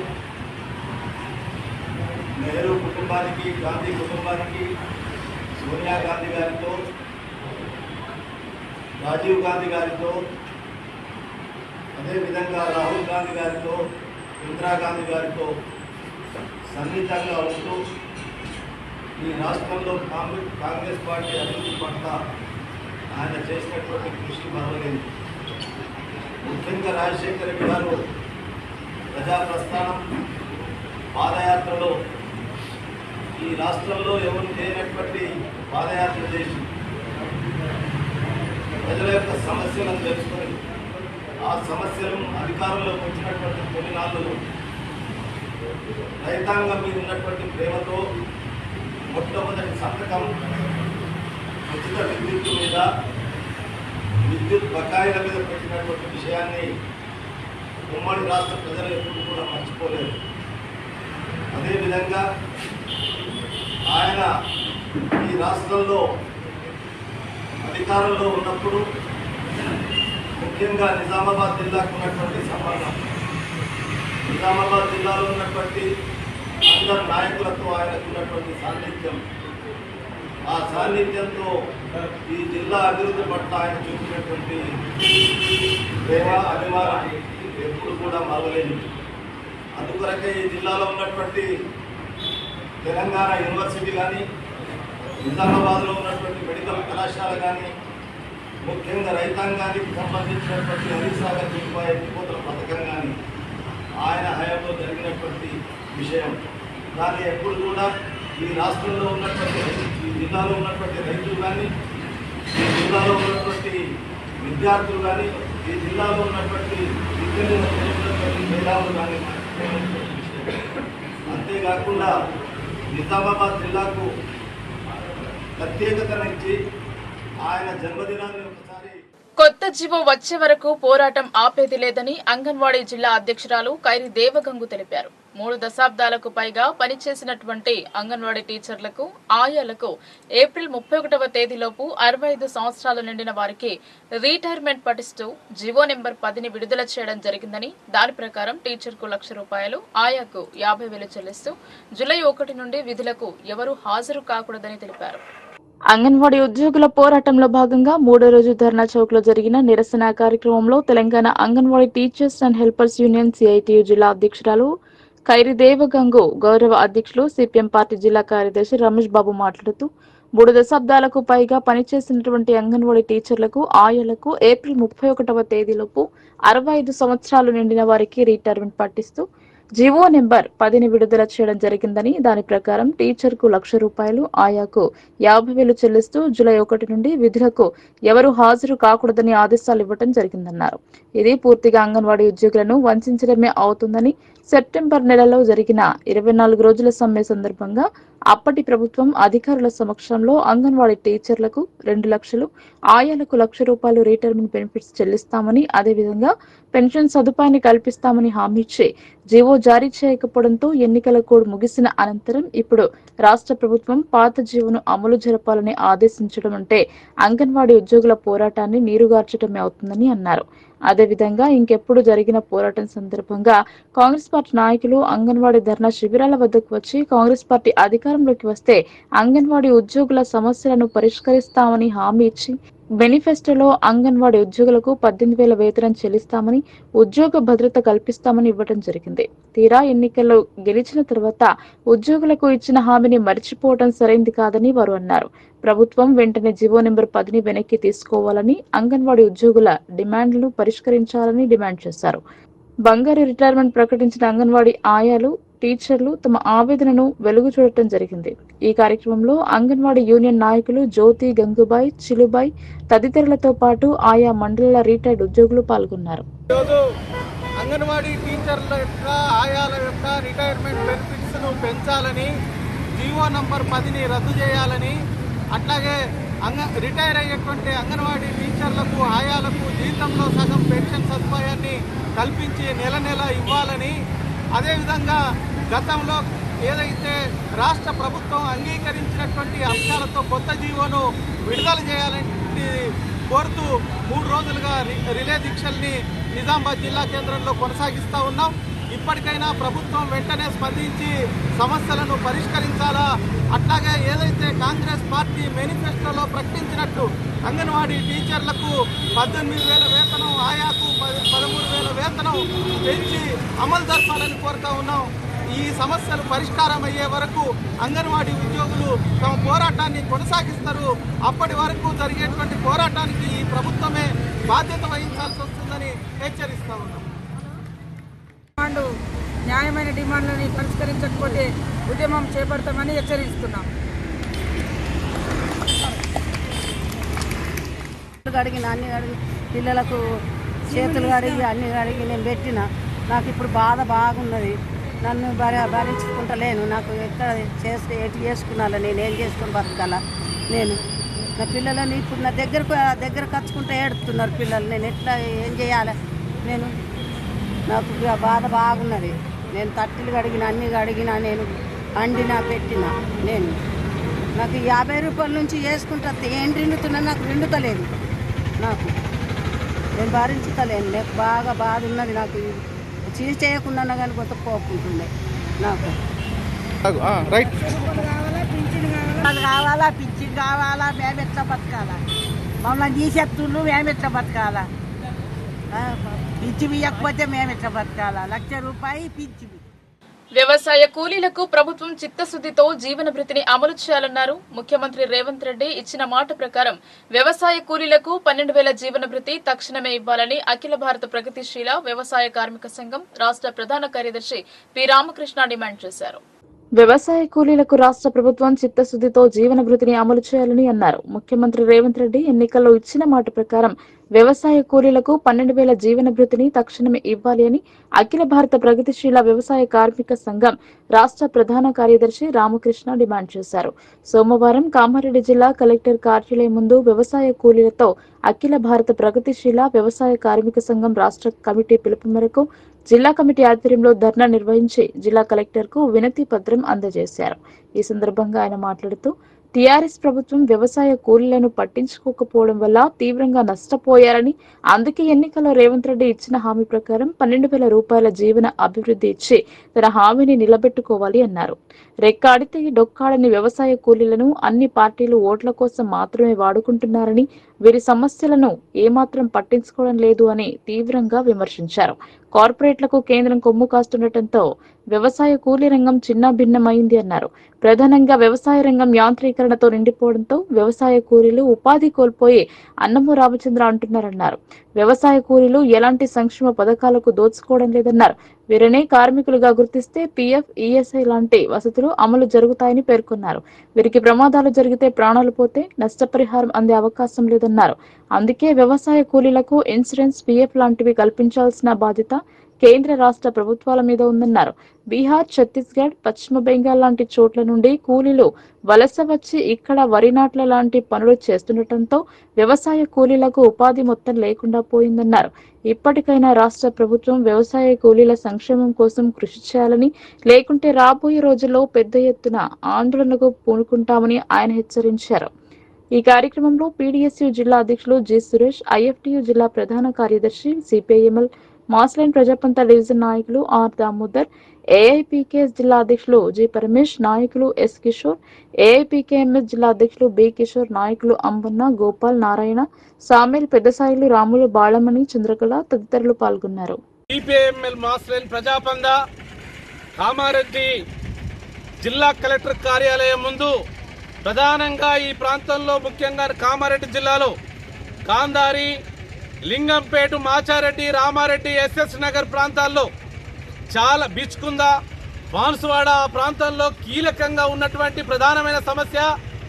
నెహ్రూ కుటుంబానికి, గాంధీ కుటుంబానికి, సోనియా గాంధీ గారితో, రాజీవ్ గాంధీ గారితో అదేవిధంగా రాహుల్ గాంధీ గారితో ఇందిరాగాంధీ గారితో సన్నిహితంగా ఉంటూ ఈ రాష్ట్రంలో కాంగ్రెస్ పార్టీ అభివృద్ధి పట్ల ఆయన చేసినటువంటి కృషి మరవలేదు. ముఖ్యంగా రాజశేఖర రెడ్డి గారు ప్రజాప్రస్థానం పాదయాత్రలో ఈ రాష్ట్రంలో ఎవరు చేయనటువంటి పాదయాత్ర చేసి ప్రజల యొక్క సమస్యలను తెలుసుకొని ఆ సమస్యలను అధికారంలోకి వచ్చినటువంటి తొలినాళ్ళు రైతాంగం మీద ఉన్నటువంటి ప్రేమతో మొట్టమొదటి సంతకం ఉచిత విద్యుత్ మీద విద్యుత్ బకాయిల మీద పెట్టినటువంటి విషయాన్ని ఉమ్మడి రాష్ట్ర ప్రజలు ఎప్పుడు కూడా మర్చిపోలేదు. అదేవిధంగా ఆయన ఈ రాష్ట్రంలో అధికారంలో ఉన్నప్పుడు ముఖ్యంగా నిజామాబాద్ జిల్లాకు ఉన్నటువంటి సంబంధం, నిజామాబాద్ జిల్లాలో ఉన్నటువంటి అందరు నాయకులతో ఆయనకు ఉన్నటువంటి సాన్నిధ్యం, ఆ సాన్నిధ్యంతో ఈ జిల్లా అభివృద్ధి పట్ల ఆయన చూపినటువంటి ప్రేమ అభిమానం ఎప్పుడు కూడా మరవలేదు. అందుకొరకే ఈ జిల్లాలో ఉన్నటువంటి తెలంగాణ యూనివర్సిటీ కానీ, నిజామాబాద్లో ఉన్నటువంటి మెడికల్ కళాశాల కానీ, ముఖ్యంగా రైతాంగానికి సంబంధించినటువంటి హరిసాగర్ నీటిపాయ ఎత్తిపోతల పథకం కానీ ఆయన హయాంలో జరిగినటువంటి విషయం. దాన్ని ఎప్పుడు కూడా ఈ రాష్ట్రంలో ఉన్నటువంటి ఈ జిల్లాలో ఉన్నటువంటి రైతులు కానీ, ఈ జిల్లాలో ఉన్నటువంటి విద్యార్థులు కానీ, ఈ జిల్లాలో ఉన్నటువంటి విద్యార్థులు మేధావులు కానీ అంతేకాకుండా నిజామాబాద్ జిల్లాకు ప్రత్యేకతనిచ్చి ఆయన జన్మదినాన్ని ఒకసారి కొత్త జీవో వచ్చే వరకు పోరాటం ఆపేది లేదని అంగన్వాడీ జిల్లా అధ్యక్షురాలు ఖైరీ దేవగంగు తెలిపారు. 3 దశాబ్దాలకు పైగా పనిచేసినటువంటి అంగన్వాడీ టీచర్లకు, ఆయాలకు ఏప్రిల్ 31వ తేదీలోపు 65 సంవత్సరాలు నిండిన వారికి రీటైర్మెంట్ పటిస్తూ జీవో నెంబర్ 10ని విడుదల చేయడం జరిగిందని, దాని ప్రకారం టీచర్కు ₹1,00,000, ఆయాకు 50,000 చెల్లిస్తూ జూలై 1 నుండి విధులకు ఎవరూ హాజరు కాకూడదని తెలిపారు. అంగన్వాడీ ఉద్యోగుల పోరాటంలో భాగంగా 3వ రోజు ధర్నా చౌక్ లో జరిగిన నిరసన కార్యక్రమంలో Telangana anganwadi teachers and helpers union CITU జిల్లా అధ్యక్షురాలు ఖైరీ దేవగంగు, గౌరవ అధ్యక్షులు సిపిఎం పార్టీ జిల్లా కార్యదర్శి రమేష్ బాబు మాట్లాడుతూ 3 దశాబ్దాలకు పైగా పనిచేసినటువంటి అంగన్వాడీ టీచర్లకు, ఆయాలకు ఏప్రిల్ 31వ తేదీలోపు 65 సంవత్సరాలు నిండిన వారికి రిటైర్మెంట్ పట్టిస్తూ జీవో నెంబర్ 10ని విడుదల చేయడం జరిగిందని, దాని ప్రకారం టీచర్కు ₹1,00,000, ఆయాకు 50,000 చెల్లిస్తూ జూలై 1 నుండి విధులకు ఎవరు హాజరు కాకూడదని ఆదేశాలు ఇవ్వడం జరిగిందన్నారు. ఇది పూర్తిగా అంగన్వాడీ ఉద్యోగులను వంచడమే అవుతుందని, సెప్టెంబర్ నెలలో జరిగిన 24 రోజుల సమ్మె సందర్భంగా అప్పటి ప్రభుత్వం అధికారుల సమక్షంలో అంగన్వాడీ టీచర్లకు 2 లక్షలు, ఆయాలకు ₹1,00,000 రిటైర్మెంట్ బెనిఫిట్స్ చెల్లిస్తామని, అదేవిధంగా పెన్షన్ సదుపాయాన్ని కల్పిస్తామని హామీ ఇచ్చి జీవో జారీ చేయకపోవడంతో ఎన్నికల కోడ్ ముగిసిన అనంతరం ఇప్పుడు రాష్ట్ర ప్రభుత్వం పాత జీవోను అమలు జరపాలని ఆదేశించడం అంటే అంగన్వాడీ ఉద్యోగుల పోరాటాన్ని నీరుగార్చడమే అవుతుందని అన్నారు. అదేవిధంగా ఇంకెప్పుడు జరిగిన పోరాటం సందర్భంగా కాంగ్రెస్ పార్టీ నాయకులు అంగన్వాడీ ధర్నా శిబిరాల వద్దకు వచ్చి కాంగ్రెస్ పార్టీ అధికారంలోకి వస్తే అంగన్వాడీ ఉద్యోగుల సమస్యలను పరిష్కరిస్తామని హామీ ఇచ్చి మేనిఫెస్టోలో అంగన్వాడీ ఉద్యోగులకు 18,000 వేతనం చెల్లిస్తామని, ఉద్యోగ భద్రత కల్పిస్తామని ఇవ్వడం జరిగింది. తీరా ఎన్నికల్లో గెలిచిన తర్వాత ఉద్యోగులకు ఇచ్చిన హామీని మర్చిపోవడం సరైంది కాదని వారు అన్నారు. ప్రభుత్వం వెంటనే జీవో నెంబర్ 10ని వెనక్కి తీసుకోవాలని, అంగన్వాడీ ఉద్యోగుల డిమాండ్లను పరిష్కరించాలని డిమాండ్ చేశారు. బంగారు రిటైర్మెంట్ ప్రకటించిన అంగన్వాడీ ఆయాలు, టీచర్లు తమ ఆవేదనను వెలుగు చూడటం జరిగింది. ఈ కార్యక్రమంలో అంగన్వాడీ యూనియన్ నాయకులు జ్యోతి, గంగుబాయ్, చిలుబాయ్ తదితరులతో పాటు ఆయా మండలాల రిటైర్డ్ ఉద్యోగులు పాల్గొన్నారు. అంగన్వాడీ టీచర్ల యొక్క, ఆయాల యొక్క రిటైర్మెంట్ బెనిఫిట్స్ ను పెంచాలని, జీవో నంబర్ 10ని రద్దు చేయాలని, అట్లాగే రిటైర్ అయ్యేటువంటి అంగన్వాడీ టీచర్లకు, ఆయాలకు జీతంలో సగం పెన్షన్ సదుపాయాన్ని కల్పించి నెల నెల ఇవ్వాలని, అదేవిధంగా గతంలో ఏదైతే రాష్ట్ర ప్రభుత్వం అంగీకరించినటువంటి అంశాలతో కొత్త జీవోను విడుదల చేయాలని కోరుతూ 3 రోజులుగా రిలే దీక్షల్ని నిజామాబాద్ జిల్లా కేంద్రంలో కొనసాగిస్తూ ఉన్నాం. ఇప్పటికైనా ప్రభుత్వం వెంటనే స్పందించి సమస్యలను పరిష్కరించాలా. అట్లాగే ఏదైతే కాంగ్రెస్ పార్టీ మేనిఫెస్టోలో ప్రకటించినట్టు అంగన్వాడీ టీచర్లకు 18,000 వేతనం, ఆయాకు 13,000 వేతనం పెంచి అమలు జరపాలని కోరుతా ఉన్నాం. ఈ సమస్యలు పరిష్కారం అయ్యే వరకు అంగన్వాడీ ఉద్యోగులు తమ పోరాటాన్ని కొనసాగిస్తారు. అప్పటి వరకు జరిగేటువంటి పోరాటానికి ఈ ప్రభుత్వమే బాధ్యత వహించాల్సి వస్తుందని హెచ్చరిస్తా ఉన్నాం. న్యాయమైన డిమాండ్లని పరిష్కరించకపోతే ఉద్యమం చేపడతామని హెచ్చరిస్తున్నాం. కడిగిన అన్ని కడిగి పిల్లలకు చేతులు కడిగి అన్ని కడిగి నేను పెట్టిన. నాకు ఇప్పుడు బాధ బాగున్నది. నన్ను భరించుకుంటలేను. నాకు ఎక్కడ చేస్తే ఎటు చేసుకున్నాను, నేను ఏం చేసుకొని బతకాలా. నేను నా పిల్లలని ఇప్పుడు నా దగ్గర ఖర్చుకుంటే ఏడుతున్నారు పిల్లలు. నేను ఎట్లా ఏం చేయాలి? నాకు బాధ బాగున్నది. నేను తట్టెలు కడిగిన అన్ని కడిగిన, నేను అండినా పెట్టిన. నాకు 50 రూపాయల నుంచి చేసుకుంటా ఏం నిండుతున్నా, నాకు నిండుతలేదు. నేను భరించుతలేను. నాకు బాగా బాధ ఉన్నది. నాకు చీజ్ చేయకుండా కానీ కొంత పోకుంటుండే. నాకు కావాలా, పింఛన్ కావాలా, మేము ఎట్లా బతకాలా? మమ్మల్ని తీసేస్తుండ్రు, మేము ఎట్లా బతకాలా? పింఛన్ ఇవ్వకపోతే మేము ఎట్లా బతకాలా? 1,00,000 రూపాయలు పింఛన్. వ్యవసాయ కూలీలకు ప్రభుత్వం చిత్తశుద్ధితో జీవన భృతిని అమలు చేయాలన్నారు. ముఖ్యమంత్రి రేవంత్ రెడ్డి ఇచ్చిన మాట ప్రకారం వ్యవసాయ కూలీలకు 12,000 జీవన భృతి తక్షణమే ఇవ్వాలని అఖిల భారత ప్రగతిశీల వ్యవసాయ కార్మిక సంఘం రాష్ట్ర ప్రధాన కార్యదర్శి పి రామకృష్ణ డిమాండ్ చేశారు. వ్యవసాయ కూలీలకు రాష్ట్ర ప్రభుత్వం చిత్తశుద్ధితో జీవన భృతిని అమలు చేయాలని అన్నారు. ముఖ్యమంత్రి రేవంత్ రెడ్డి ఎన్నికల్లో ఇచ్చిన మాట ప్రకారం వ్యవసాయ కూలీలకు 12,000 జీవన భృతిని తక్షణమే ఇవ్వాలి అని అఖిల భారత ప్రగతిశీల వ్యవసాయ కార్మిక సంఘం రాష్ట్ర ప్రధాన కార్యదర్శి రామకృష్ణ డిమాండ్ చేశారు. సోమవారం కామారెడ్డి జిల్లా కలెక్టర్ కార్యాలయం ముందు వ్యవసాయ కూలీలతో అఖిల భారత ప్రగతిశీల వ్యవసాయ కార్మిక సంఘం రాష్ట్ర కమిటీ పిలుపు మేరకు జిల్లా కమిటీ ఆధ్వర్యంలో ధర్నా నిర్వహించి జిల్లా కలెక్టర్ కు వినతి పత్రం అందజేశారు. ఈ సందర్భంగా ఆయన మాట్లాడుతూ టీఆర్ఎస్ ప్రభుత్వం వ్యవసాయ కూలీలను పట్టించుకోకపోవడం వల్ల తీవ్రంగా నష్టపోయారని, అందుకే ఎన్నికల్లో రేవంత్ రెడ్డి ఇచ్చిన హామీ ప్రకారం 12,000 రూపాయల జీవన అభివృద్ధి ఇచ్చి తన హామీని నిలబెట్టుకోవాలి అన్నారు. రెక్కాడితే డొక్కాడని వ్యవసాయ కూలీలను అన్ని పార్టీలు ఓట్ల కోసం మాత్రమే వాడుకుంటున్నారని, వీరి సమస్యలను ఏమాత్రం పట్టించుకోవడం లేదు అని తీవ్రంగా విమర్శించారు. కార్పొరేట్లకు కేంద్రం కొమ్ము కాస్తుండటంతో వ్యవసాయ కూలీ రంగం చిన్నాభిన్నమైంది అన్నారు. ప్రధానంగా వ్యవసాయ రంగం యాంత్రీకరణతో నిండిపోవడంతో వ్యవసాయ కూలీలు ఉపాధి కోల్పోయి అన్నము రామచంద్ర అంటున్నారన్నారు. వ్యవసాయ కూలీలు ఎలాంటి సంక్షేమ పథకాలకు దోచుకోవడం లేదన్నారు. వీరిని కార్మికులుగా గుర్తిస్తే పీఎఫ్, ఈఎస్ఐ లాంటి వసతులు అమలు జరుగుతాయని పేర్కొన్నారు. వీరికి ప్రమాదాలు జరిగితే ప్రాణాలు పోతే నష్టపరిహారం అందే అవకాశం లేదన్నారు. అందుకే వ్యవసాయ కూలీలకు ఇన్సూరెన్స్, పీఎఫ్ లాంటివి కల్పించాల్సిన బాధ్యత కేంద్ర రాష్ట్ర ప్రభుత్వాల మీద ఉందన్నారు. బీహార్, ఛత్తీస్గఢ్, పశ్చిమ బెంగాల్ లాంటి చోట్ల నుండి కూలీలు వలస వచ్చి ఇక్కడ వరి నాట్ల లాంటి పనులు చేస్తుండటంతో వ్యవసాయ కూలీలకు ఉపాధి మొత్తం లేకుండా పోయిందన్నారు. ఇప్పటికైనా రాష్ట్ర ప్రభుత్వం వ్యవసాయ కూలీల సంక్షేమం కోసం కృషి చేయాలని, లేకుంటే రాబోయే రోజుల్లో పెద్ద ఎత్తున ఆందోళనకు పూనుకుంటామని ఆయన హెచ్చరించారు. ఈ కార్యక్రమంలో పీడీఎస్యూ జిల్లా అధ్యక్షులు జి సురేష్, ఐఎఫ్టీయూ జిల్లా ప్రధాన కార్యదర్శి సిపిఐఎంఎల్ మాస్లైన్ ప్రజాపంత డివిజన్ నాయకులు ఆర్ దామోదర్, ఏఐపీకేఎస్ జిల్లా అధ్యక్షులు జి పరమేష్, నాయకులు ఎస్ కిషోర్, ఏఐపీకేఎంఎస్ జిల్లా అధ్యక్షులు బి కిషోర్, నాయకులు అంబన్న, గోపాల్, నారాయణ, సామేల్, పెద్దసాయిలు, రాములు, బాళమణి, చంద్రకళ తదితరులు పాల్గొన్నారు. సిపిఐఎంఎల్ మాస్లైన్ ప్రజాపంద కామారెడ్డి జిల్లా కలెక్టర్ కార్యాలయం ముందు ప్రధానంగా ఈ ప్రాంతంలో ముఖ్యంగా కామారెడ్డి జిల్లాలో గాంధారి, లింగంపేట, మాచారెడ్డి, రామారెడ్డి, ఎస్ఎస్ నగర్ ప్రాంతాల్లో చాలా బీచ్కుంద, బాన్సువాడ ప్రాంతంలో కీలకంగా ఉన్నటువంటి ప్రధానమైన సమస్య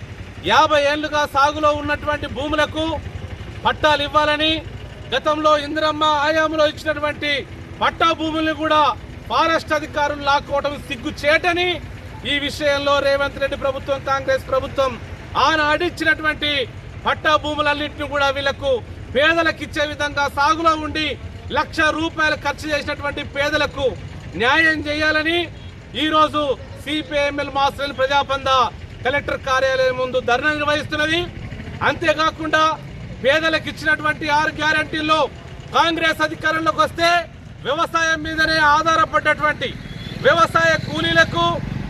50 ఏళ్లుగా సాగులో ఉన్నటువంటి భూములకు పట్టాలు ఇవ్వాలని, గతంలో ఇందిరమ్మ ఆయాములో ఇచ్చినటువంటి పట్టా భూములను కూడా ఫారెస్ట్ అధికారులు లాక్కోవడం సిగ్గుచేటని ఈ విషయంలో రేవంత్ రెడ్డి ప్రభుత్వం, కాంగ్రెస్ ప్రభుత్వం ఆనాడిచ్చినటువంటి పట్టా భూములన్నింటినీ కూడా వీళ్లకు పేదలకు ఇచ్చే విధంగా సాగులో ఉండి 1,00,000 రూపాయలు ఖర్చు చేసినటువంటి పేదలకు న్యాయం చేయాలని ఈరోజు సిపిఐఎంఎల్ మాస్లైన్ ప్రజాపంద కలెక్టర్ కార్యాలయం ముందు ధర్నా నిర్వహిస్తున్నది. అంతేకాకుండా పేదలకు ఇచ్చినటువంటి 6 గ్యారంటీల్లో కాంగ్రెస్ అధికారంలోకి వస్తే వ్యవసాయం మీదనే ఆధారపడ్డటువంటి వ్యవసాయ కూలీలకు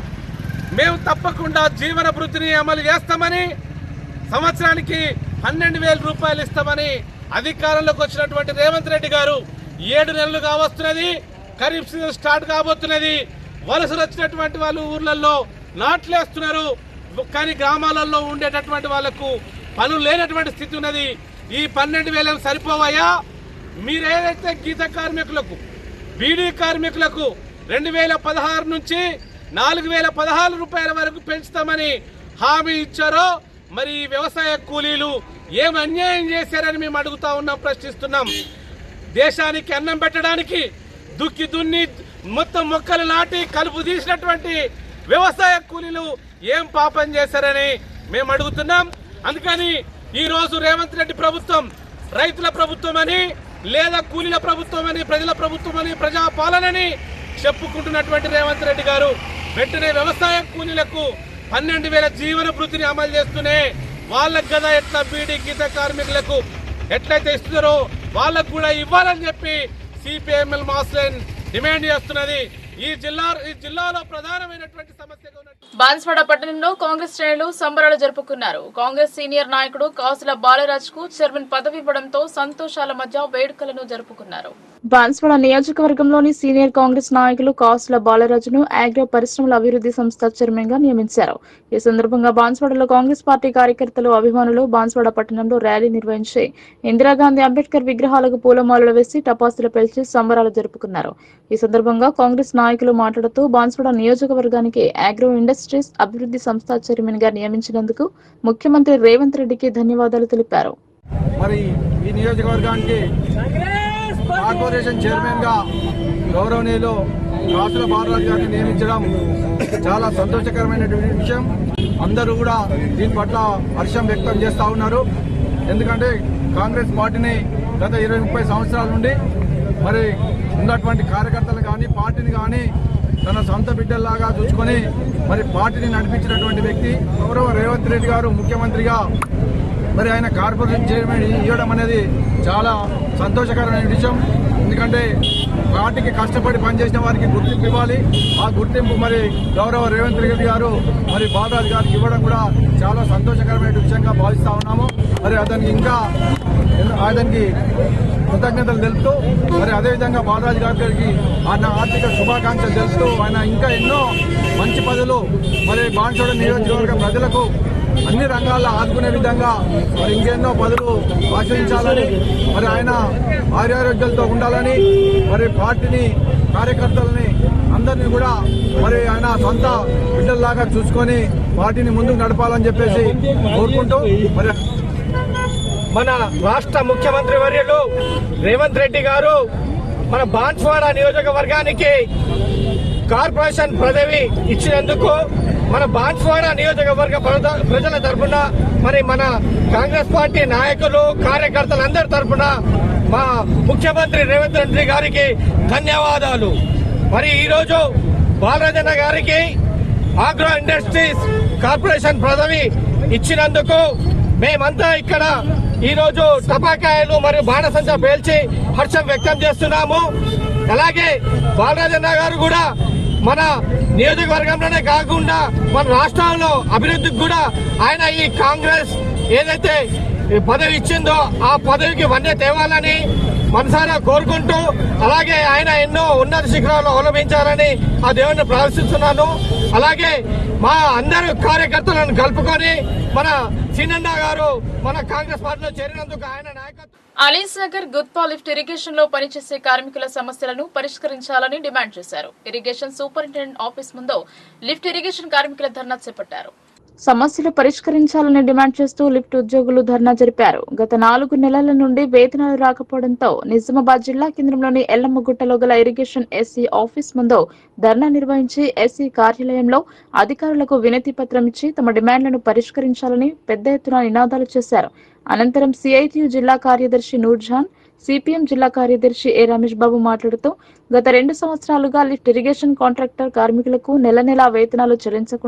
మేము తప్పకుండా జీవన భృతిని అమలు చేస్తామని, సంవత్సరానికి 12,000 రూపాయలు ఇస్తామని అధికారంలోకి వచ్చినటువంటి రేవంత్ రెడ్డి గారు 7 నెలలు కావస్తున్నది. ఖరీఫ్ సీజన్ స్టార్ట్ కాబోతున్నది. వలసలు వచ్చినటువంటి వాళ్ళు ఊర్లలో నాట్లేస్తున్నారు, కానీ గ్రామాలలో ఉండేటటువంటి వాళ్లకు పనులు లేనటువంటి స్థితి ఉన్నది. ఈ 12,000 సరిపోవయా? మీరేదైతే గీత కార్మికులకు, బీడీ కార్మికులకు 2016 నుంచి 4,016 రూపాయల వరకు పెంచుతామని హామీ ఇచ్చారో, మరి వ్యవసాయ కూలీలు ఏం అన్యాయం చేశారని మేము అడుగుతా ఉన్నాం, ప్రశ్నిస్తున్నాం. దేశానికి అన్నం పెట్టడానికి దుక్కి దున్ని మొత్తం మొక్కలు నాటి కలుపు తీసినటువంటి వ్యవసాయ కూలీలు ఏం పాపం చేశారని మేము అడుగుతున్నాం. అందుకని ఈ రోజు రేవంత్ రెడ్డి ప్రభుత్వం రైతుల ప్రభుత్వం అని, లేదా కూలీల ప్రభుత్వం అని, ప్రజల ప్రభుత్వం అని, ప్రజాపాలనని చెప్పుకుంటున్నటువంటి రేవంత్ రెడ్డి గారు వెంటనే వ్యవసాయ కూలీలకు 12,000 జీవన భృతిని అమలు చేస్తూనే వాళ్ళకు కదా ఎట్లా బీడీ గీత కార్మికులకు ఎట్లయితే ఇస్తున్నారో వాళ్ళకు కూడా ఇవ్వాలని చెప్పి సిపిఎంఎల్ మాస్లైన్ డిమాండ్ చేస్తున్నది. ఈ జిల్లాలో ప్రధానమైనటువంటి సమస్యగా ఉన్నట్టు బాన్స్వాడ పట్టణంలో కాంగ్రెస్ శ్రేణులు సంబరాలు జరుపుకున్నారు. కాంగ్రెస్ సీనియర్ నాయకుడు కాసుల బాలరాజ్ కు చైర్మన్ పదవి ఇవ్వడంతో సంతోషాల మధ్య వేడుకలను జరుపుకున్నారు. బాన్స్వాడ నియోజకవర్గంలోని సీనియర్ కాంగ్రెస్ నాయకులు కాసుల బాలరాజును ఆగ్రో పరిశ్రమల అభివృద్ధి సంస్థ చైర్మన్ గా నియమించారు. ఈ సందర్భంగా బాన్స్వాడలో కాంగ్రెస్ పార్టీ కార్యకర్తలు, అభిమానులు బాన్స్వాడ పట్టణంలో ర్యాలీ నిర్వహించి ఇందిరాగాంధీ, అంబేద్కర్ విగ్రహాలకు పూలమాలలు వేసి టపాసులు పేల్చి సంబరాలు జరుపుకున్నారు. ఈ సందర్భంగా కాంగ్రెస్ నాయకులు మాట్లాడుతూ బాన్స్వాడ నియోజకవర్గానికి ఆగ్రో ఇండస్ట్రీస్ అభివృద్ధి సంస్థ చైర్మన్ గా నియమించినందుకు ముఖ్యమంత్రి రేవంత్ రెడ్డికి ధన్యవాదాలు తెలిపారు. మరి ఈ నియోజకవర్గానికి కార్పొరేషన్ చైర్మన్ గా గౌరవనీయులు కాసుల బాలరాజు గారిని నియమించడం చాలా సంతోషకరమైనటువంటి విషయం. అందరూ కూడా దీని పట్ల హర్షం వ్యక్తం చేస్తూ ఉన్నారు. ఎందుకంటే కాంగ్రెస్ పార్టీని గత 20-30 సంవత్సరాల నుండి మరి ఉన్నటువంటి కార్యకర్తలు కానీ, పార్టీని కానీ తన సొంత బిడ్డల్లాగా చూసుకొని మరి పార్టీని నడిపించినటువంటి వ్యక్తి గౌరవ రేవంత్ రెడ్డి గారు ముఖ్యమంత్రిగా మరి ఆయన కార్పొరేషన్ చైర్మన్ ఇవ్వడం అనేది చాలా సంతోషకరమైన విషయం. ఎందుకంటే పార్టీకి కష్టపడి పనిచేసిన వారికి గుర్తింపు ఇవ్వాలి. ఆ గుర్తింపు మరి గౌరవ రేవంత్ రెడ్డి గారు మరి బాలరాజు గారికి ఇవ్వడం కూడా చాలా సంతోషకరమైన విషయంగా భావిస్తా ఉన్నాము. మరి అతనికి కృతజ్ఞతలు తెలుపుతూ మరి అదేవిధంగా బాలరాజు గారికి ఆయన ఆర్థిక శుభాకాంక్షలు తెలుపుతూ ఆయన ఇంకా ఎన్నో మంచి పదవులు మరి బాన్స్వాడ నియోజకవర్గ ప్రజలకు అన్ని రంగాల్లో ఆదుకునే విధంగా మరి ఇంకెన్నో పదవులు ఆశ్రయించాలని, మరి ఆయన ఆరోగ్యాలతో ఉండాలని, మరి పార్టీని, కార్యకర్తలని అందరినీ కూడా మరి ఆయన సొంత బిడ్డల్లాగా చూసుకొని పార్టీని ముందుకు నడపాలని చెప్పేసి కోరుకుంటూ మరి మన రాష్ట్ర ముఖ్యమంత్రి వర్యులు రేవంత్ రెడ్డి గారు మన బాన్స్వాడ నియోజకవర్గానికి కార్పొరేషన్ పదవి ఇచ్చినందుకు మన బాన్స్వాడ నియోజకవర్గ ప్రజల తరఫున మరి మన కాంగ్రెస్ పార్టీ నాయకులు, కార్యకర్తలందరి తరఫున మా ముఖ్యమంత్రి రేవంత్ రెడ్డి గారికి ధన్యవాదాలు. మరి ఈరోజు బాలరాజన్న గారికి ఆగ్రో ఇండస్ట్రీస్ కార్పొరేషన్ పదవి ఇచ్చినందుకు మేమంతా ఇక్కడ ఈరోజు టపాకాయలు మరియు బాణసంచా పేల్చి హర్షం వ్యక్తం చేస్తున్నాము. అలాగే బాలరాజన్న గారు కూడా మన నియోజకవర్గంలోనే కాకుండా మన రాష్ట్రంలో అభివృద్ధికి కూడా ఆయన ఈ కాంగ్రెస్ ఏదైతే పదవి ఇచ్చిందో ఆ పదవికి వన్నె తేవాలని మనసారా కోరుకుంటూ, అలాగే ఆయన ఎన్నో ఉన్నత శిఖరాలు అవలంబించాలని ఆ దేవుడిని ప్రార్థిస్తున్నాను. అలాగే మా అందరు కార్యకర్తలను కలుపుకొని మన సీనన్న గారు మన కాంగ్రెస్ పార్టీలో చేరినందుకు ఆయన నాయకత్వం. అలీసాగర్ గుత్పా లిఫ్ట్ ఇరిగేషన్ లో పనిచేసే కార్మికుల సమస్యలను పరిష్కరించాలని డిమాండ్ చేశారు. ఇరిగేషన్ సూపరింటెండెంట్ ఆఫీస్ ముందు లిఫ్ట్ ఇరిగేషన్ కార్మికుల ధర్నా చేపట్టారు. సమస్యలు పరిష్కరించాలని డిమాండ్ చేస్తూ లిఫ్ట్ ఉద్యోగులు ధర్నా జరిపారు. గత 4 నెలల నుండి వేతనాలు రాకపోవడంతో నిజామాబాద్ జిల్లా కేంద్రంలోని ఎల్లమ్మగుట్టలో గల ఇరిగేషన్ ఎస్సీ ఆఫీస్ ముందు ధర్నా నిర్వహించి ఎస్సీ కార్యాలయంలో అధికారులకు వినతి పత్రం ఇచ్చి తమ డిమాండ్లను పరిష్కరించాలని పెద్ద ఎత్తున నినాదాలు చేశారు. అనంతరం సిఐటియు జిల్లా కార్యదర్శి నూర్జాన్, సిపిఎం జిల్లా కార్యదర్శి ఏ రమేష్ బాబు మాట్లాడుతూ గత 2 సంవత్సరాలుగా లిఫ్ట్ ఇరిగేషన్ కాంట్రాక్టర్ కార్మికులకు నెల వేతనాలు చెల్లించకుండా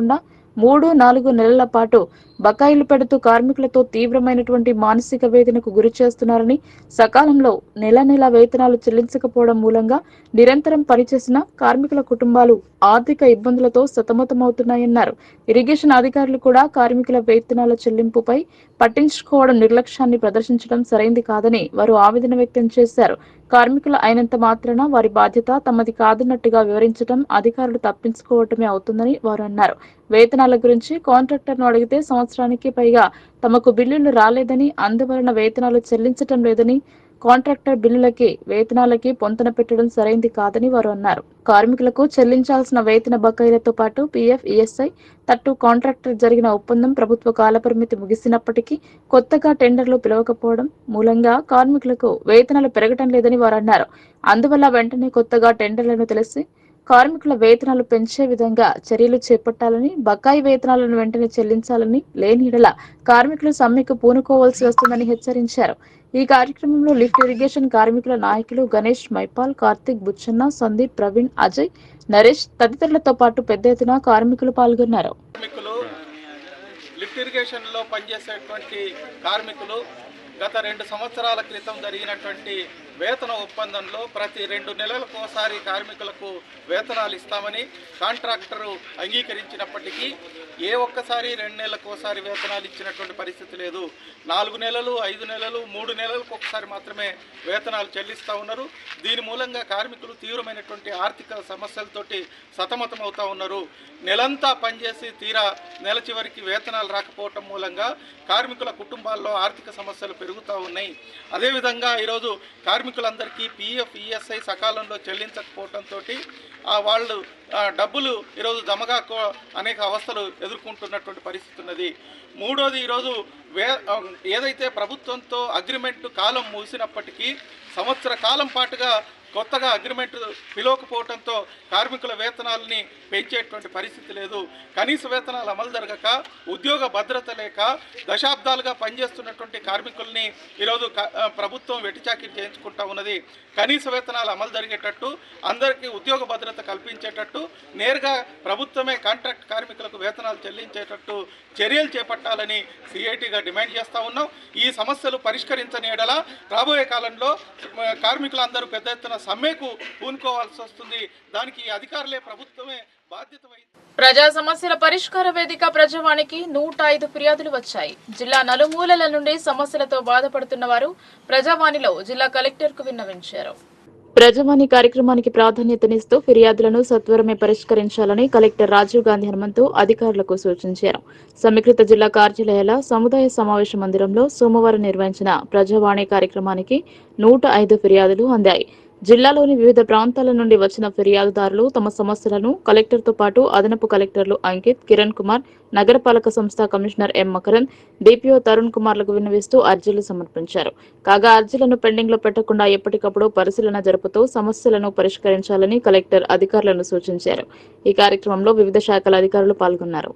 3-4 నెలల పాటు బకాయిలు పెడుతూ కార్మికులతో తీవ్రమైనటువంటి మానసిక వేదనకు గురి చేస్తున్నారని, సకాలంలో నెల వేతనాలు చెల్లించకపోవడం మూలంగా నిరంతరం పనిచేసిన కార్మికుల కుటుంబాలు ఆర్థిక ఇబ్బందులతో సతమతమవుతున్నాయన్నారు. ఇరిగేషన్ అధికారులు కూడా కార్మికుల వేతనాల చెల్లింపుపై పట్టించుకోవడం నిర్లక్ష్యాన్ని ప్రదర్శించడం సరైంది కాదని వారు ఆవేదన వ్యక్తం చేశారు. కార్మికులు అయినంత మాత్రాన వారి బాధ్యత తమది కాదన్నట్టుగా వివరించడం అధికారులు తప్పించుకోవటమే అవుతుందని వారు అన్నారు. వేతనాల గురించి కాంట్రాక్టర్ను అడిగితే సంవత్సరానికి పైగా తమకు బిల్లులు రాలేదని, అందువలన వేతనాలు చెల్లించటం లేదని, కాంట్రాక్టర్ బిల్లులకి వేతనాలకి పొంతన పెట్టడం సరైంది కాదని వారు అన్నారు. కార్మికులకు చెల్లించాల్సిన వేతన బకాయిలతో పాటు పీఎఫ్, ఈఎస్ఐ తట్టు కాంట్రాక్టర్ జరిగిన ఒప్పందం ప్రభుత్వ కాలపరిమితి ముగిసినప్పటికీ కొత్తగా టెండర్లు పిలవకపోవడం మూలంగా కార్మికులకు వేతనాలు పెరగటం లేదని వారు అన్నారు. అందువల్ల వెంటనే కొత్తగా టెండర్లను తెలిసి కార్మికుల వేతనాలు పెంచే విధంగా చర్యలు చేపట్టాలని, బకాయి వేతనాలను వెంటనే చెల్లించాలని, లేని యెడల కార్మికులు సమ్మెకు పూనుకోవాల్సి వస్తుందని హెచ్చరించారు. ఈ కార్యక్రమంలో లిఫ్ట్ ఇరిగేషన్ కార్మికుల నాయకులు గణేష్, మైపాల్, కార్తిక్, బుచ్చన్న, సందీప్, ప్రవీణ్, అజయ్, నరేష్ తదితరులతో పాటు పెద్ద ఎత్తున కార్మికులు పాల్గొన్నారు. లిఫ్ట్ ఇరిగేషన్ లో పనిచేసేటువంటి కార్మికులు గత 2 సంవత్సరాల క్రితం జరిగినటువంటి వేతన ఒప్పందంలో ప్రతి 2 నెలలకోసారి కార్మికులకు వేతనాలు ఇస్తామని కాంట్రాక్టరు అంగీకరించినప్పటికీ ఏ ఒక్కసారి 2 నెలలకోసారి వేతనాలు ఇచ్చినటువంటి పరిస్థితి లేదు. 4 నెలలు, 5 నెలలు, 3 నెలలకు ఒకసారి మాత్రమే వేతనాలు చెల్లిస్తూ ఉన్నారు. దీని మూలంగా కార్మికులు తీవ్రమైనటువంటి ఆర్థిక సమస్యలతోటి సతమతమవుతూ ఉన్నారు. నెలంతా పనిచేసి తీరా నెల చివరికి వేతనాలు రాకపోవటం మూలంగా కార్మికుల కుటుంబాల్లో ఆర్థిక సమస్యలు పెరుగుతూ ఉన్నాయి. అదేవిధంగా ఈరోజు కార్మికులందరికీ పీఎఫ్, ఈఎస్ఐ సకాలంలో చెల్లించకపోవడంతో వాళ్ళు డబ్బులు ఈరోజు జమగా అనేక అవస్థలు ఎదుర్కొంటున్నటువంటి పరిస్థితి ఉన్నది. మూడోది, ఈరోజు ఏదైతే ప్రభుత్వంతో అగ్రిమెంట్ కాలం ముగిసినప్పటికీ సంవత్సర కాలం పాటుగా కొత్తగా అగ్రిమెంట్ పిలవకపోవడంతో కార్మికుల వేతనాలని పెంచేటువంటి పరిస్థితి లేదు. కనీస వేతనాలు అమలు జరగక, ఉద్యోగ భద్రత లేక దశాబ్దాలుగా పనిచేస్తున్నటువంటి కార్మికుల్ని ఈరోజు ప్రభుత్వం వెటిచాకిరి చేయించుకుంటా ఉన్నది. కనీస వేతనాలు అమలు జరిగేటట్టు, అందరికీ ఉద్యోగ భద్రత కల్పించేటట్టు, నేరుగా ప్రభుత్వమే కాంట్రాక్ట్ కార్మికులకు వేతనాలు చెల్లించేటట్టు చర్యలు చేపట్టాలని సిఐటిగా డిమాండ్ చేస్తూ ఉన్నాం. ఈ సమస్యలు పరిష్కరించని యెడల రాబోయే కాలంలో కార్మికులందరూ పెద్ద ఎత్తున సమ్మెకు పూనుకోవాల్సి వస్తుంది. దానికి అధికారులే, ప్రభుత్వమే బాధ్యత వహించాలి. ప్రజా సమస్యల పరిష్కార వేదిక ప్రజావాణికి 105 ఫిర్యాదులు వచ్చాయి. జిల్లా నలుమూలల నుండి సమస్యలతో బాధపడుతున్న వారు ప్రజావాణిలో జిల్లా కలెక్టర్కు విన్నవించారు. ప్రజావాణి కార్యక్రమానికి ప్రాధాన్యతనిస్తూ ఫిర్యాదులను సత్వరమే పరిష్కరించాలని కలెక్టర్ రాజీవ్ గాంధీ హనుమంతు అధికారులకు సూచించారు. సమీకృత జిల్లా కార్యాలయాల సముదాయ సమావేశ మందిరంలో సోమవారం నిర్వహించిన ప్రజావాణి కార్యక్రమానికి 105 ఫిర్యాదులు అందాయి. జిల్లాలోని వివిధ ప్రాంతాల నుండి వచ్చిన ఫిర్యాదుదారులు తమ సమస్యలను కలెక్టర్తో పాటు అదనపు కలెక్టర్లు అంకిత్, కిరణ్ కుమార్, నగరపాలక సంస్థ commissioner M Makarand, DPO Tarun కుమార్లకు విన్నవిస్తూ అర్జీలు సమర్పించారు. కాగా అర్జీలను పెండింగ్ లో పెట్టకుండా ఎప్పటికప్పుడు పరిశీలన జరుపుతూ సమస్యలను పరిష్కరించాలని కలెక్టర్ అధికారులను సూచించారు. ఈ కార్యక్రమంలో వివిధ శాఖల అధికారులు పాల్గొన్నారు.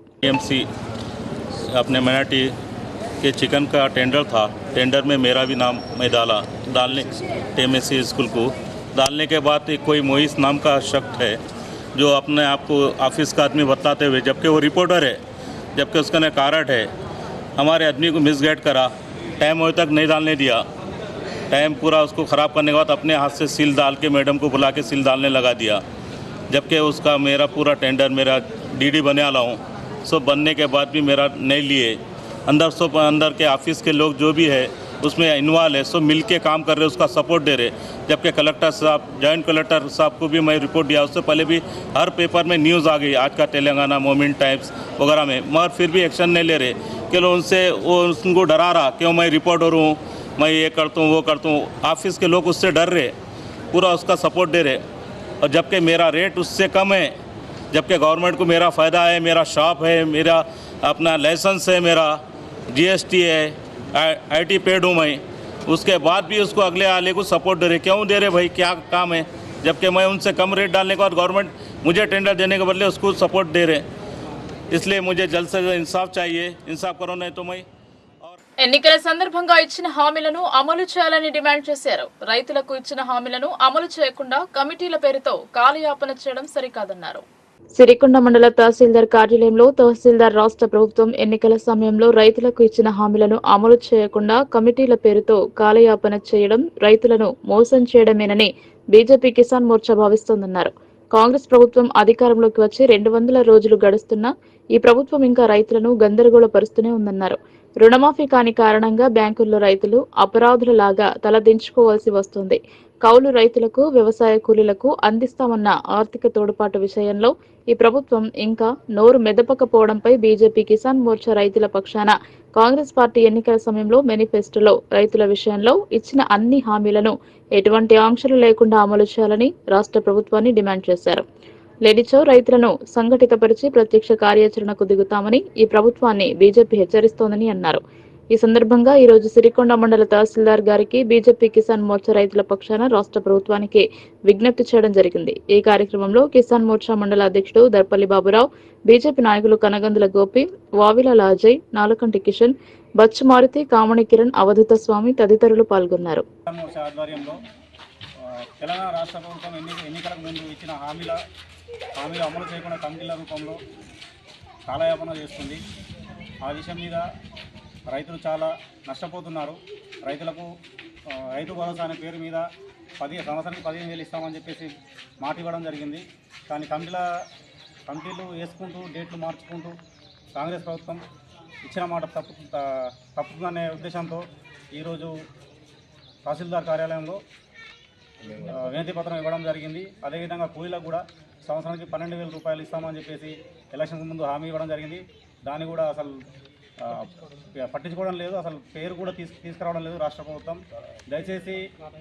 के चिकन का टेंडर था, टेंडर में मेरा भी नाम मैं डालने टेमएससी स्कूल को डालने के बाद कोई मोइस नाम का शख्स है जो अपने आप को ऑफिस का आदमी बताते हुए, जबकि वो रिपोर्टर है, जबकि उसका न कारट है, हमारे आदमी को मिसगाइड करा, टाइम होने तक नहीं डालने दिया, टाइम पूरा उसको ख़राब करने के बाद अपने हाथ से सील डाल के मैडम को बुला के सील डालने लगा दिया, जबकि उसका मेरा पूरा टेंडर मेरा डीडी बने वाला हूँ, सब बनने के बाद भी मेरा नहीं लिए। अंदर के ऑफिस के लोग जो भी है उसमें इन्वॉल्व है, सब मिल के काम कर रहे, उसका सपोर्ट दे रहे। जबकि कलेक्टर साहब, जॉइंट कलेक्टर साहब को भी मैं रिपोर्ट दिया, उससे पहले भी हर पेपर में न्यूज़ आ गई, आज का तेलंगाना, मोमिन टाइम्स वगैरह में, मगर फिर भी एक्शन नहीं ले रहे। कि उनसे वो उनको डरा रहा, क्यों मैं रिपोर्टर हूँ, मैं ये करता हूँ, वो करता हूँ। ऑफिस के लोग उससे डर रहे, पूरा उसका सपोर्ट दे रहे। और जबकि मेरा रेट उससे कम है, जबकि गवर्नमेंट को मेरा फ़ायदा है, मेरा शॉप है, मेरा अपना लाइसेंस है, मेरा जीएसटी है, आईटी पेड हूँ मैं, उसके बाद भी उसको अगले आले को सपोर्ट दे रहे। क्यों दे रहे भाई, क्या काम है? जबकि मैं उनसे कम रेट डालने के बाद गवर्नमेंट मुझे टेंडर देने के बदले उसको सपोर्ट दे रहे। इसलिए मुझे जल्द से जल्द इंसाफ चाहिए, इंसाफ करो नहीं तो मैं। ఎన్నికల సందర్భంగా ఇచ్చిన హామీలను అమలు చేయాలని డిమాండ్ చేశారు. రైతులకు ఇచ్చిన హామీలను అమలు చేయకుండా కమిటీల పేరుతో కాలయాపన చేయడం సరికాదన్నారు. సిరికొండ మండల తహసీల్దార్ కార్యాలయంలో తహసీల్దార్ రాష్ట్ర ప్రభుత్వం ఎన్నికల సమయంలో రైతులకు ఇచ్చిన హామీలను అమలు చేయకుండా కమిటీల పేరుతో కాలయాపన చేయడం రైతులను మోసం చేయడమేనని బీజేపీ కిసాన్ మోర్చా భావిస్తోందన్నారు. కాంగ్రెస్ ప్రభుత్వం అధికారంలోకి వచ్చి 200 రోజులు గడుస్తున్నా ఈ ప్రభుత్వం ఇంకా రైతులను గందరగోళపరుస్తూనే ఉందన్నారు. రుణమాఫీ కాని కారణంగా బ్యాంకుల్లో రైతులు అపరాధులలాగా తలదించుకోవాల్సి వస్తుంది. కౌలు రైతులకు, వ్యవసాయ కూలీలకు అందిస్తామన్న ఆర్థిక తోడ్పాటు విషయంలో ఈ ప్రభుత్వం ఇంకా నోరు మెదపకపోవడంపై బీజేపీ కిసాన్ మోర్చా రైతుల పక్షాన కాంగ్రెస్ పార్టీ ఎన్నికల సమయంలో మేనిఫెస్టోలో రైతుల విషయంలో ఇచ్చిన అన్ని హామీలను ఎటువంటి ఆంక్షలు లేకుండా అమలు చేయాలని రాష్ట్ర ప్రభుత్వాన్ని డిమాండ్ చేశారు. లేనిచో రైతులను సంఘటితపరిచి ప్రత్యక్ష కార్యాచరణకు దిగుతామని ఈ ప్రభుత్వాన్ని బీజేపీ హెచ్చరిస్తోందని అన్నారు. ఈ సందర్భంగా ఈ రోజు సిరికొండ మండల తహసీల్దార్ గారికి బీజేపీ కిసాన్ మోర్చా రైతుల పక్షాన రాష్ట్ర ప్రభుత్వానికి విజ్ఞప్తి చేయడం జరిగింది. ఈ కార్యక్రమంలో కిసాన్ మోర్చా మండల అధ్యక్షుడు దర్పల్లి బాబురావు, బీజేపీ నాయకులు కనగందుల గోపి, వావిల లాజయ్, నాలకంటి కిషన్, బచ్చు మారుతి, కామణి కిరణ్, అవధూత స్వామి తదితరులు పాల్గొన్నారు. తెలంగాణ రాష్ట్ర ప్రభుత్వం ఎన్నికలకు ముందు ఇచ్చిన హామీలు అమలు చేయకుండా కమిటీల రూపంలో కాలయాపన చేస్తుంది. ఆ విషయం మీద రైతులు చాలా నష్టపోతున్నారు. రైతులకు రైతు భరోసా అనే పేరు మీద సంవత్సరానికి 15,000 ఇస్తామని చెప్పేసి మాట ఇవ్వడం జరిగింది. కానీ కమిటీలు వేసుకుంటూ డేట్లు మార్చుకుంటూ కాంగ్రెస్ ప్రభుత్వం ఇచ్చిన మాట తప్పుతుందనే ఉద్దేశంతో ఈరోజు తహసీల్దార్ కార్యాలయంలో వినతి పత్రం ఇవ్వడం జరిగింది. అదేవిధంగా కూలీలకు కూడా సంవత్సరానికి 12,000 రూపాయలు ఇస్తామని చెప్పేసి ఎలక్షన్ ముందు హామీ ఇవ్వడం జరిగింది. దాన్ని కూడా అసలు పట్టించుకోవడం లేదు, అసలు పేరు కూడా తీసుకురావడం లేదు రాష్ట్ర ప్రభుత్వం. దయచేసి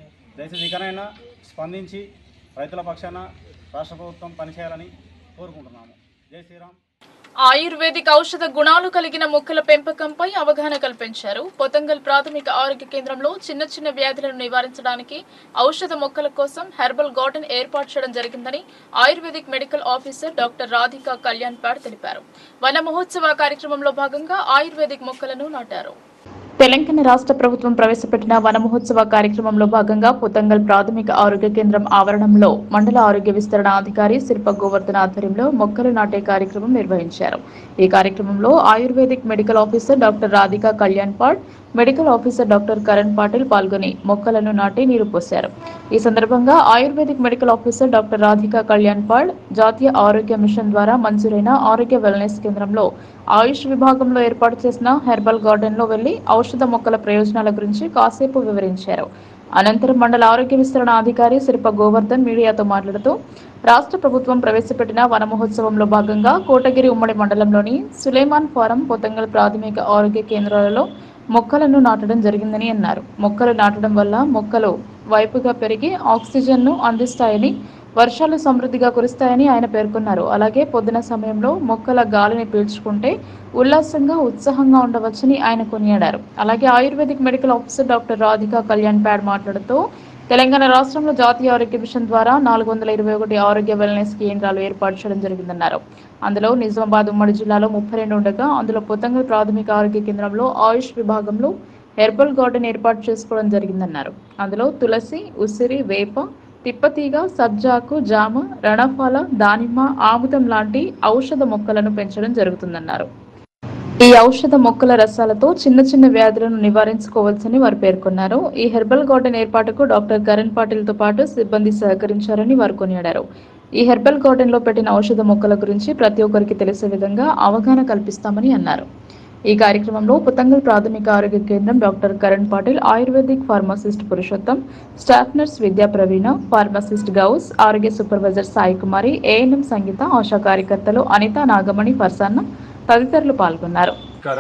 ఇకనైనా స్పందించి రైతుల పక్షాన రాష్ట్ర ప్రభుత్వం పనిచేయాలని కోరుకుంటున్నాము. జై శ్రీరామ్. ఆయుర్వేదిక్ ఔషధ గుణాలు కలిగిన మొక్కల పెంపకంపై అవగాహన కల్పించారు. పొతంగల్ ప్రాథమిక ఆరోగ్య కేంద్రంలో చిన్న వ్యాధులను నివారించడానికి ఔషధ మొక్కల కోసం హెర్బల్ గార్డెన్ ఏర్పాటు చేయడం జరిగిందని ayurvedic medical officer doctor Radhika Kalyan Pad తెలిపారు. వన మహోత్సవ కార్యక్రమంలో భాగంగా ఆయుర్వేదిక్ మొక్కలను నాటారు. తెలంగాణ రాష్ట్ర ప్రభుత్వం ప్రవేశపెట్టిన వన మహోత్సవ కార్యక్రమంలో భాగంగా పొతంగల్ ప్రాథమిక ఆరోగ్య కేంద్రం ఆవరణంలో మండల ఆరోగ్య విస్తరణ అధికారి శిల్ప గోవర్ధన్ ఆధ్వర్యంలో మొక్కలు నాటే కార్యక్రమం నిర్వహించారు. ఈ కార్యక్రమంలో ayurvedic medical officer doctor Radhika Kalyan Pad, medical officer doctor Karan Patil పాల్గొని మొక్కలను నాటి నీరు పోశారు. ఈ సందర్భంగా ayurvedic medical officer doctor Radhika Kalyan Pad జాతీయ ఆరోగ్య మిషన్ ద్వారా మంజూరైన ఆరోగ్య వెల్నెస్ కేంద్రంలో ఆయుష్ విభాగంలో ఏర్పాటు చేసిన హెర్బల్ గార్డెన్ లో వెళ్లి ఔషధ మొక్కల ప్రయోజనాల గురించి కాసేపు వివరించారు. అనంతరం మండల ఆరోగ్య విస్తరణ అధికారి శిల్ప గోవర్ధన్ మీడియాతో మాట్లాడుతూ రాష్ట్ర ప్రభుత్వం ప్రవేశపెట్టిన వన మహోత్సవంలో భాగంగా కోటగిరి ఉమ్మడి మండలంలోని సులేమాన్ ఫారం, పొతంగల్ ప్రాథమిక ఆరోగ్య కేంద్రాలలో మొక్కలను నాటడం జరిగిందని అన్నారు. మొక్కలు నాటడం వల్ల మొక్కలు వైపుగా పెరిగి ఆక్సిజన్ను అందిస్తాయని, వర్షాలు సమృద్ధిగా కురుస్తాయని ఆయన పేర్కొన్నారు. అలాగే పొద్దున సమయంలో మొక్కల గాలిని పీల్చుకుంటే ఉల్లాసంగా, ఉత్సాహంగా ఉండవచ్చని ఆయన కొనియాడారు. అలాగే ayurvedic medical officer doctor Radhika Kalyan Pad మాట్లాడుతూ తెలంగాణ రాష్ట్రంలో జాతీయ ఆరోగ్య మిషన్ ద్వారా 421 ఆరోగ్య వెల్నెస్ కేంద్రాలు ఏర్పాటు చేయడం జరిగిందన్నారు. అందులో నిజామాబాద్ ఉమ్మడి జిల్లాలో 32 ఉండగా అందులో పొతంగల్ ప్రాథమిక ఆరోగ్య కేంద్రంలో ఆయుష్ విభాగంలో హెర్బల్ గార్డెన్ ఏర్పాటు చేసుకోవడం జరిగిందన్నారు. అందులో తులసి, ఉసిరి, వేప, తిప్పతీగ, సబ్జాకు, జామ, రణఫాల, దానిమ్మ, ఆముదం లాంటి ఔషధ మొక్కలను పెంచడం జరుగుతుందన్నారు. ఈ ఔషధ మొక్కల రసాలతో చిన్న వ్యాధులను నివారించుకోవచ్చని వారు పేర్కొన్నారు. ఈ హెర్బల్ గార్డెన్ ఏర్పాటుకు డాక్టర్ కరణ్ పాటిల్ తో పాటు సిబ్బంది సహకరించారని వారు కొనియాడారు. ఈ హెర్బల్ గార్డెన్ లో పెట్టిన ఔషధ మొక్కల గురించి ప్రతి ఒక్కరికి తెలిసే విధంగా అవగాహన కల్పిస్తామని అన్నారు. ఈ కార్యక్రమంలో పొతంగల్ ప్రాథమిక ఆరోగ్య కేంద్రం doctor Karan Patil, ayurvedic pharmacist Purushotham, staff nurse Vidya Praveena, pharmacist Gous, ఆరోగ్య సూపర్వైజర్ సాయి కుమారి, ఏఎన్ఎం సంగీత, ఆశా కార్యకర్తలు అనిత, నాగమణి, ఫర్సాన్న తదితరులు పాల్గొన్నారు.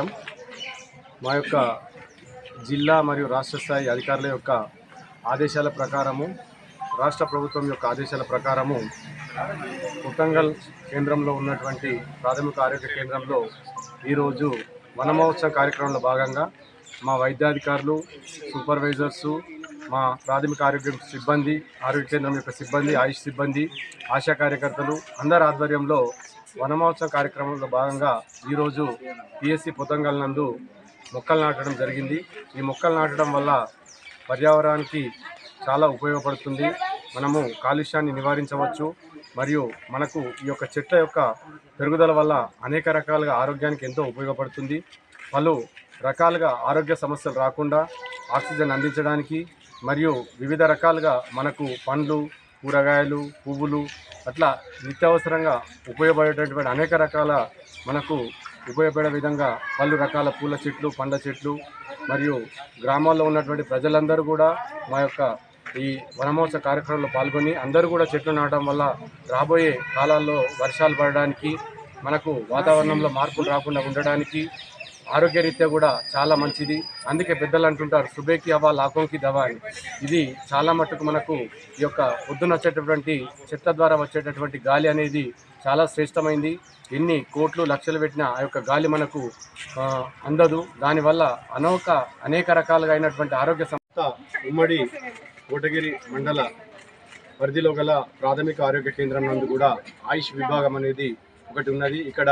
మా యొక్క జిల్లా మరియు రాష్ట్ర స్థాయి అధికారుల యొక్క ఆదేశాల ప్రకారము, రాష్ట్ర ప్రభుత్వం యొక్క ఆదేశాల ప్రకారము పొతంగల్ కేంద్రంలో ఉన్నటువంటి ప్రాథమిక ఆరోగ్య కేంద్రంలో ఈరోజు వన మహోత్సవ కార్యక్రమంలో భాగంగా మా వైద్యాధికారులు, సూపర్వైజర్సు, మా ప్రాథమిక ఆరోగ్య సిబ్బంది, ఆరోగ్య కేంద్రం యొక్క సిబ్బంది, ఆయుష్ సిబ్బంది, ఆశా కార్యకర్తలు అందరి ఆధ్వర్యంలో వన మహోత్సవ కార్యక్రమంలో భాగంగా ఈరోజు పిఎస్సి పొతంగల్ నందు మొక్కలు నాటడం జరిగింది. ఈ మొక్కలు నాటడం వల్ల పర్యావరణానికి చాలా ఉపయోగపడుతుంది. మనము కాలుష్యాన్ని నివారించవచ్చు. మరియు మనకు ఈ యొక్క చెట్ల యొక్క పెరుగుదల వల్ల అనేక రకాలుగా ఆరోగ్యానికి ఎంతో ఉపయోగపడుతుంది. పలు రకాలుగా ఆరోగ్య సమస్యలు రాకుండా ఆక్సిజన్ అందించడానికి మరియు వివిధ రకాలుగా మనకు పండ్లు, కూరగాయలు, పువ్వులు అట్లా నిత్యావసరంగా ఉపయోగపడేటటువంటి అనేక రకాల మనకు ఉపయోగపడే విధంగా పలు రకాల పూల చెట్లు, పండ్ల చెట్లు మరియు గ్రామాల్లో ఉన్నటువంటి ప్రజలందరూ కూడా మా యొక్క ఈ వనమహోత్సవ కార్యక్రమంలో పాల్గొని అందరూ కూడా చెట్లు నాటడం వల్ల రాబోయే కాలాల్లో వర్షాలు పడడానికి, మనకు వాతావరణంలో మార్పులు రాకుండా ఉండడానికి, ఆరోగ్యరీత్యా కూడా చాలా మంచిది. అందుకే పెద్దలు అంటుంటారు సుబేకి హవా లాఖోంకి దవా అని. ఇది చాలా మట్టుకు మనకు ఈ యొక్క పొద్దున వచ్చేటటువంటి చెట్ల ద్వారా వచ్చేటటువంటి గాలి అనేది చాలా శ్రేష్టమైంది. ఎన్ని కోట్లు లక్షలు పెట్టినా ఆ యొక్క గాలి మనకు అందదు. దానివల్ల అనేక రకాలుగా అయినటువంటి ఆరోగ్య సంస్థ ఉమ్మడి కోటగిరి మండల పరిధిలో గల ప్రాథమిక ఆరోగ్య కేంద్రం నందు కూడా ఆయుష్ విభాగం అనేది ఒకటి ఉన్నది. ఇక్కడ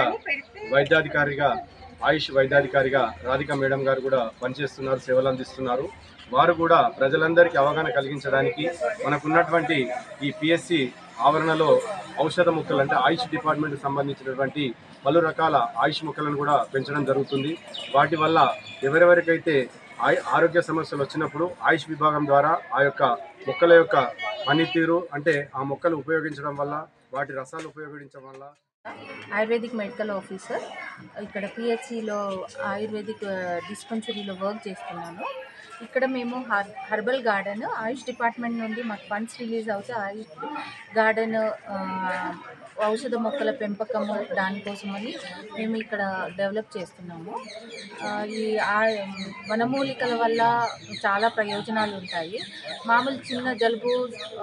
ఆయుష్ వైద్యాధికారిగా రాధిక మేడం గారు కూడా పనిచేస్తున్నారు, సేవలు అందిస్తున్నారు. వారు కూడా ప్రజలందరికీ అవగాహన కలిగించడానికి మనకున్నటువంటి ఈ పిఎస్సి ఆవరణలో ఔషధ మొక్కలు అంటే ఆయుష్ డిపార్ట్మెంట్కి సంబంధించినటువంటి పలు రకాల ఆయుష్ మొక్కలను కూడా పెంచడం జరుగుతుంది. వాటి వల్ల ఎవరెవరికైతే ఆరోగ్య సమస్యలు వచ్చినప్పుడు ఆయుష్ విభాగం ద్వారా ఆ యొక్క మొక్కల యొక్క పనితీరు అంటే ఆ మొక్కలు ఉపయోగించడం వల్ల, వాటి రసాలు ఉపయోగించడం వల్ల. ఆయుర్వేదిక్ మెడికల్ ఆఫీసర్ ఇక్కడ పిహెచ్సిలో ఆయుర్వేదిక్ డిస్పెన్సరీలో వర్క్ చేస్తున్నాను. ఇక్కడ మేము హర్బల్ గార్డెన్ ఆయుష్ డిపార్ట్మెంట్ నుండి మాకు ఫండ్స్ రిలీజ్ అవుతే ఆయుష్ గార్డెన్ ఔషధ మొక్కల పెంపకము దానికోసమని మేము ఇక్కడ డెవలప్ చేస్తున్నాము. ఈ వనమూలికల వల్ల చాలా ప్రయోజనాలు ఉంటాయి. మామూలు చిన్న జలుబు,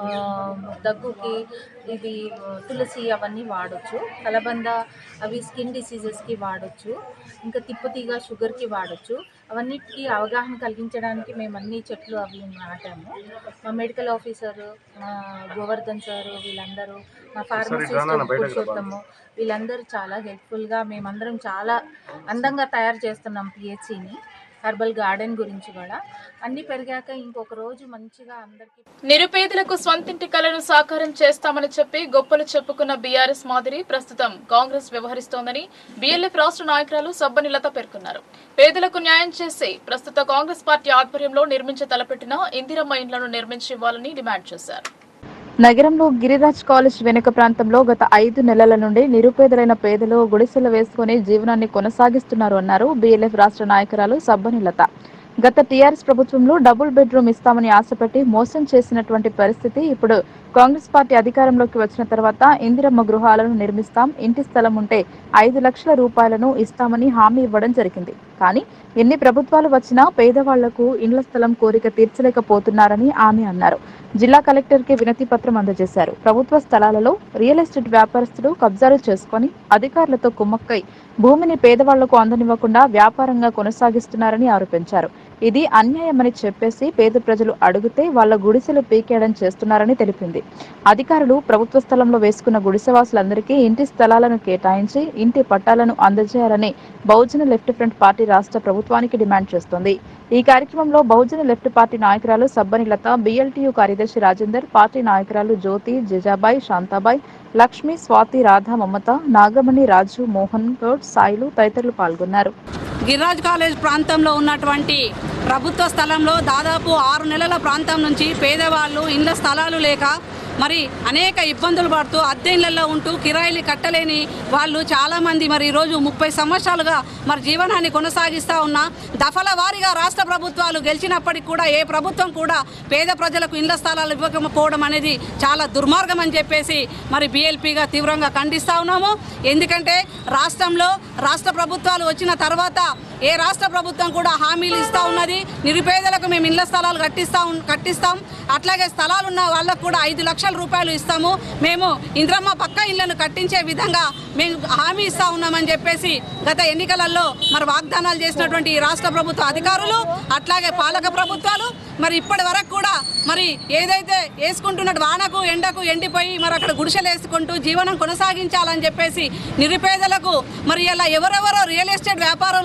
దగ్గుకి ఇది తులసి అవన్నీ వాడచ్చు. కలబంద అవి స్కిన్ డిసీజెస్కి వాడచ్చు. ఇంకా తిప్పతీగ షుగర్కి వాడచ్చు. అవన్నిటికీ అవగాహన కలిగించడానికి మేము అన్ని చెట్లు అవి నాటాము. మా మెడికల్ ఆఫీసర్, మా గోవర్ధన్ సారు, వీళ్ళందరూ, మా ఫార్మసిస్ట్ పురుషోత్తము, వీళ్ళందరూ చాలా హెల్ప్ఫుల్గా మేమందరం చాలా అందంగా తయారు చేస్తున్నాం పిహెచ్సిని. హర్బల్ గార్డెన్ గురించి కూడా అన్ని పెరిగాక ఇంకొక రోజు మంచిగా అందరికి నిరుపేదలకు స్వంతింటి కలను సాకారం చేస్తామని చెప్పి గొప్పలు చెప్పుకున్న బీఆర్ఎస్ మాదిరి ప్రస్తుతం కాంగ్రెస్ వ్యవహరిస్తోందని బీఎల్ఎఫ్ రాష్ట్ర నాయకురాలు సబ్బని లత పేర్కొన్నారు. పేదలకు న్యాయం చేసి ప్రస్తుత కాంగ్రెస్ పార్టీ ఆధ్వర్యంలో నిర్మించ తలపెట్టిన ఇందిరమ్మ ఇండ్లను నిర్మించి ఇవ్వాలని డిమాండ్ చేశారు. నగరంలో గిరిరాజ్ కాలేజ్ వెనుక ప్రాంతంలో గత 5 నెలల నుండి నిరుపేదలైన పేదలు గుడిసెలు వేసుకుని జీవనాన్ని కొనసాగిస్తున్నారు అన్నారు బీఎల్ఎఫ్ రాష్ట్ర నాయకురాలు సబ్బని లత. గత టీఆర్ఎస్ ప్రభుత్వంలో డబుల్ బెడ్రూమ్ ఇస్తామని ఆశపెట్టి మోసం చేసినటువంటి పరిస్థితి ఇప్పుడు కాంగ్రెస్ పార్టీ అధికారంలోకి వచ్చిన తర్వాత ఇందిరమ్మ గృహాలను నిర్మిస్తాం, ఇంటి స్థలం ఉంటే 5 లక్షల రూపాయలను ఇస్తామని హామీ ఇవ్వడం జరిగింది. కానీ ఎన్ని ప్రభుత్వాలు వచ్చినా పేదవాళ్లకు ఇండ్ల స్థలం కోరిక తీర్చలేకపోతున్నారని ఆమె అన్నారు. జిల్లా కలెక్టర్ కి వినతి పత్రం అందజేశారు. ప్రభుత్వ స్థలాలలో రియల్ ఎస్టేట్ వ్యాపారస్తులు కబ్జాలు చేసుకుని అధికారులతో కుమ్మక్కై భూమిని పేదవాళ్లకు అందనివ్వకుండా వ్యాపారంగా కొనసాగిస్తున్నారని ఆరోపించారు. ఇది అన్యాయమని చెప్పేసి పేద ప్రజలు అడిగితే వాళ్ల గుడిసెలు పీకేయడం చేస్తున్నారని తెలిపింది. అధికారులు ప్రభుత్వ స్థలంలో వేసుకున్న గుడిసెవాసులందరికీ ఇంటి స్థలాలను కేటాయించి ఇంటి పట్టాలను అందజేయాలని బహుజన లెఫ్ట్ ఫ్రంట్ పార్టీ రాష్ట్ర ప్రభుత్వానికి డిమాండ్ చేస్తోంది. ఈ కార్యక్రమంలో బహుజన లెఫ్ట్ పార్టీ నాయకురాలు సబ్బని లత, బిఎల్టీయూ కార్యదర్శి రాజేందర్, పార్టీ నాయకురాలు జ్యోతి, జిజాబాయ్, శాంతాబాయ్, లక్ష్మి, స్వాతి, రాధ, మమత, నాగమణి, రాజు, మోహన్ గౌడ్, సాయిలు తదితరులు పాల్గొన్నారు. గిరిరాజ్ కాలేజ్ ప్రాంతంలో ఉన్నటువంటి ప్రభుత్వ స్థలంలో దాదాపు 6 నెలల ప్రాంతం నుంచి పేదవాళ్ళు ఇండ్ల స్థలాలు లేక మరి అనేక ఇబ్బందులు పడుతూ అద్దె ఇళ్లలో ఉంటూ కిరాయిలు కట్టలేని వాళ్ళు చాలామంది మరి ఈరోజు 30 సంవత్సరాలుగా మరి జీవనాన్ని కొనసాగిస్తూ ఉన్న దఫల వారీగా రాష్ట్ర ప్రభుత్వాలు గెలిచినప్పటికీ కూడా ఏ ప్రభుత్వం కూడా పేద ప్రజలకు ఇండ్ల స్థలాలు ఇవ్వకపోవడం అనేది చాలా దుర్మార్గం అని చెప్పేసి మరి బీఎల్పీగా తీవ్రంగా ఖండిస్తూ ఉన్నాము. ఎందుకంటే రాష్ట్రంలో రాష్ట్ర ప్రభుత్వాలు వచ్చిన తర్వాత ఏ రాష్ట్ర ప్రభుత్వం కూడా హామీలు ఇస్తూ ఉన్నది. నిరుపేదలకు మేము ఇళ్ల స్థలాలు కట్టిస్తాం, అట్లాగే స్థలాలున్న వాళ్ళకు కూడా 5 లక్షల రూపాయలు ఇస్తాము, మేము ఇంద్రమ్మ పక్క ఇళ్లను కట్టించే విధంగా మేము హామీ ఇస్తా ఉన్నామని చెప్పేసి గత ఎన్నికలలో మరి వాగ్దానాలు చేసినటువంటి ఈ రాష్ట్ర ప్రభుత్వ అధికారులు అట్లాగే పాలక ప్రభుత్వాలు మరి ఇప్పటి వరకు కూడా మరి ఏదైతే వేసుకుంటున్నట్టు వానకు ఎండకు ఎండిపోయి మరి అక్కడ గుడిసెలు వేసుకుంటూ జీవనం కొనసాగించాలని చెప్పేసి నిరుపేదలకు మరి ఇలా ఎవరెవరో రియల్ ఎస్టేట్ వ్యాపారాలు వస్తాయి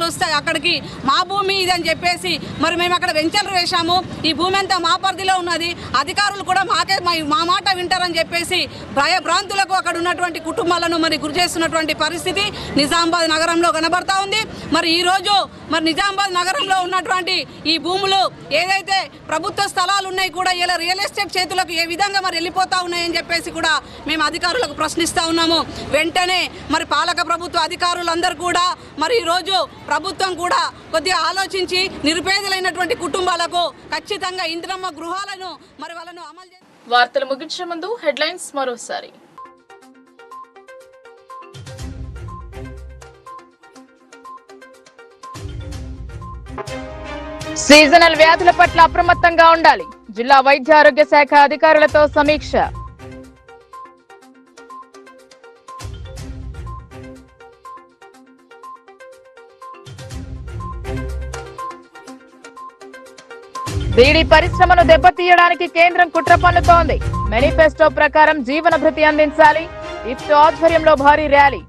అక్కడికి మా భూమి ఇది అని చెప్పేసి మరి మేము అక్కడ వెంచర్లు వేశాము. ఈ భూమి అంతా మా పరిధిలో ఉన్నది, అధికారులు కూడా మా మాట వింటారని చెప్పేసి భయభ్రాంతులకు అక్కడ ఉన్నటువంటి కుటుంబాలను మరి గురి చేస్తున్నటువంటి పరిస్థితి నిజామాబాద్ నగరంలో కనబడతా ఉంది. మరి ఈరోజు మరి నిజామాబాద్ నగరంలో ఉన్నటువంటి ఈ భూములు ఏదైతే ప్రభుత్వ స్థలాలు ఉన్నాయి కూడా ఇలా రియల్ ఎస్టేట్ చేతులకు ఏ విధంగా మరి వెళ్ళిపోతా ఉన్నాయని చెప్పేసి కూడా మేము అధికారులకు ప్రశ్నిస్తూ ఉన్నాము. వెంటనే మరి పాలక ప్రభుత్వ అధికారులందరూ కూడా మరి ఈరోజు ప్రభుత్వం కూడా కొద్దిగా ఆలోచించి నిరుపేదలైనటువంటి కుటుంబాలకు ఖచ్చితంగా ఇందిరమ్మ గృహాలను మరి వాళ్ళను అమలు చేయాలి. వార్తలు ముగించే ముందు హెడ్లైన్స్ మరోసారి. సీజనల్ వ్యాధుల పట్ల అప్రమత్తంగా ఉండాలి. జిల్లా వైద్య ఆరోగ్య శాఖ అధికారులతో సమీక్ష. బీడీ పరిశ్రమను దెబ్బతీయడానికి కేంద్రం కుట్ర పన్నుతోంది. మేనిఫెస్టో ప్రకారం జీవన భృతి అందించాలి. ఇఫ్టో ఆధ్వర్యంలో భారీ ర్యాలీ.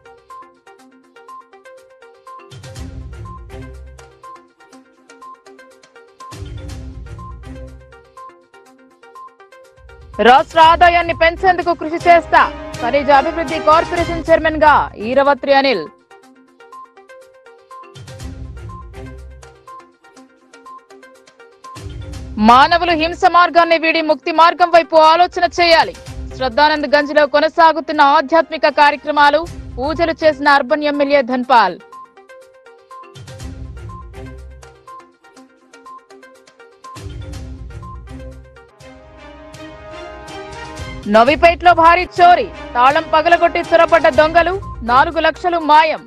రాష్ట్ర ఆదాయాన్ని పెంచేందుకు కృషి చేస్తా. ఖనిజ అభివృద్ధి కార్పొరేషన్ చైర్మన్ గా ఈరవత్రి అనిల్. మానవులు హింస మార్గాన్ని వీడి ముక్తి మార్గం వైపు ఆలోచన చేయాలి. శ్రద్ధానంద్ గంజ్లో కొనసాగుతున్న ఆధ్యాత్మిక కార్యక్రమాలు, పూజలు చేసిన అర్బన్ ఎమ్మెల్యే ధన్పాల్. నవీపేటలో భారీ చోరీ, తాళం పగలగొట్టి చొరబడ్డ దొంగలు, 4 లక్షలు మాయం.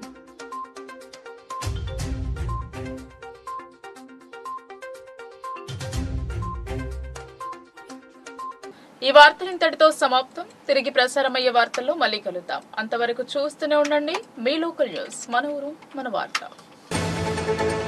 ఈ వార్తలు ఇంతటితో సమాప్తం. తిరిగి ప్రసారమయ్యే వార్తల్లో మళ్ళీ కలుద్దాం. అంతవరకు చూస్తూనే ఉండండి మీ లోకల్ న్యూస్. మన ఊరు మన వార్త.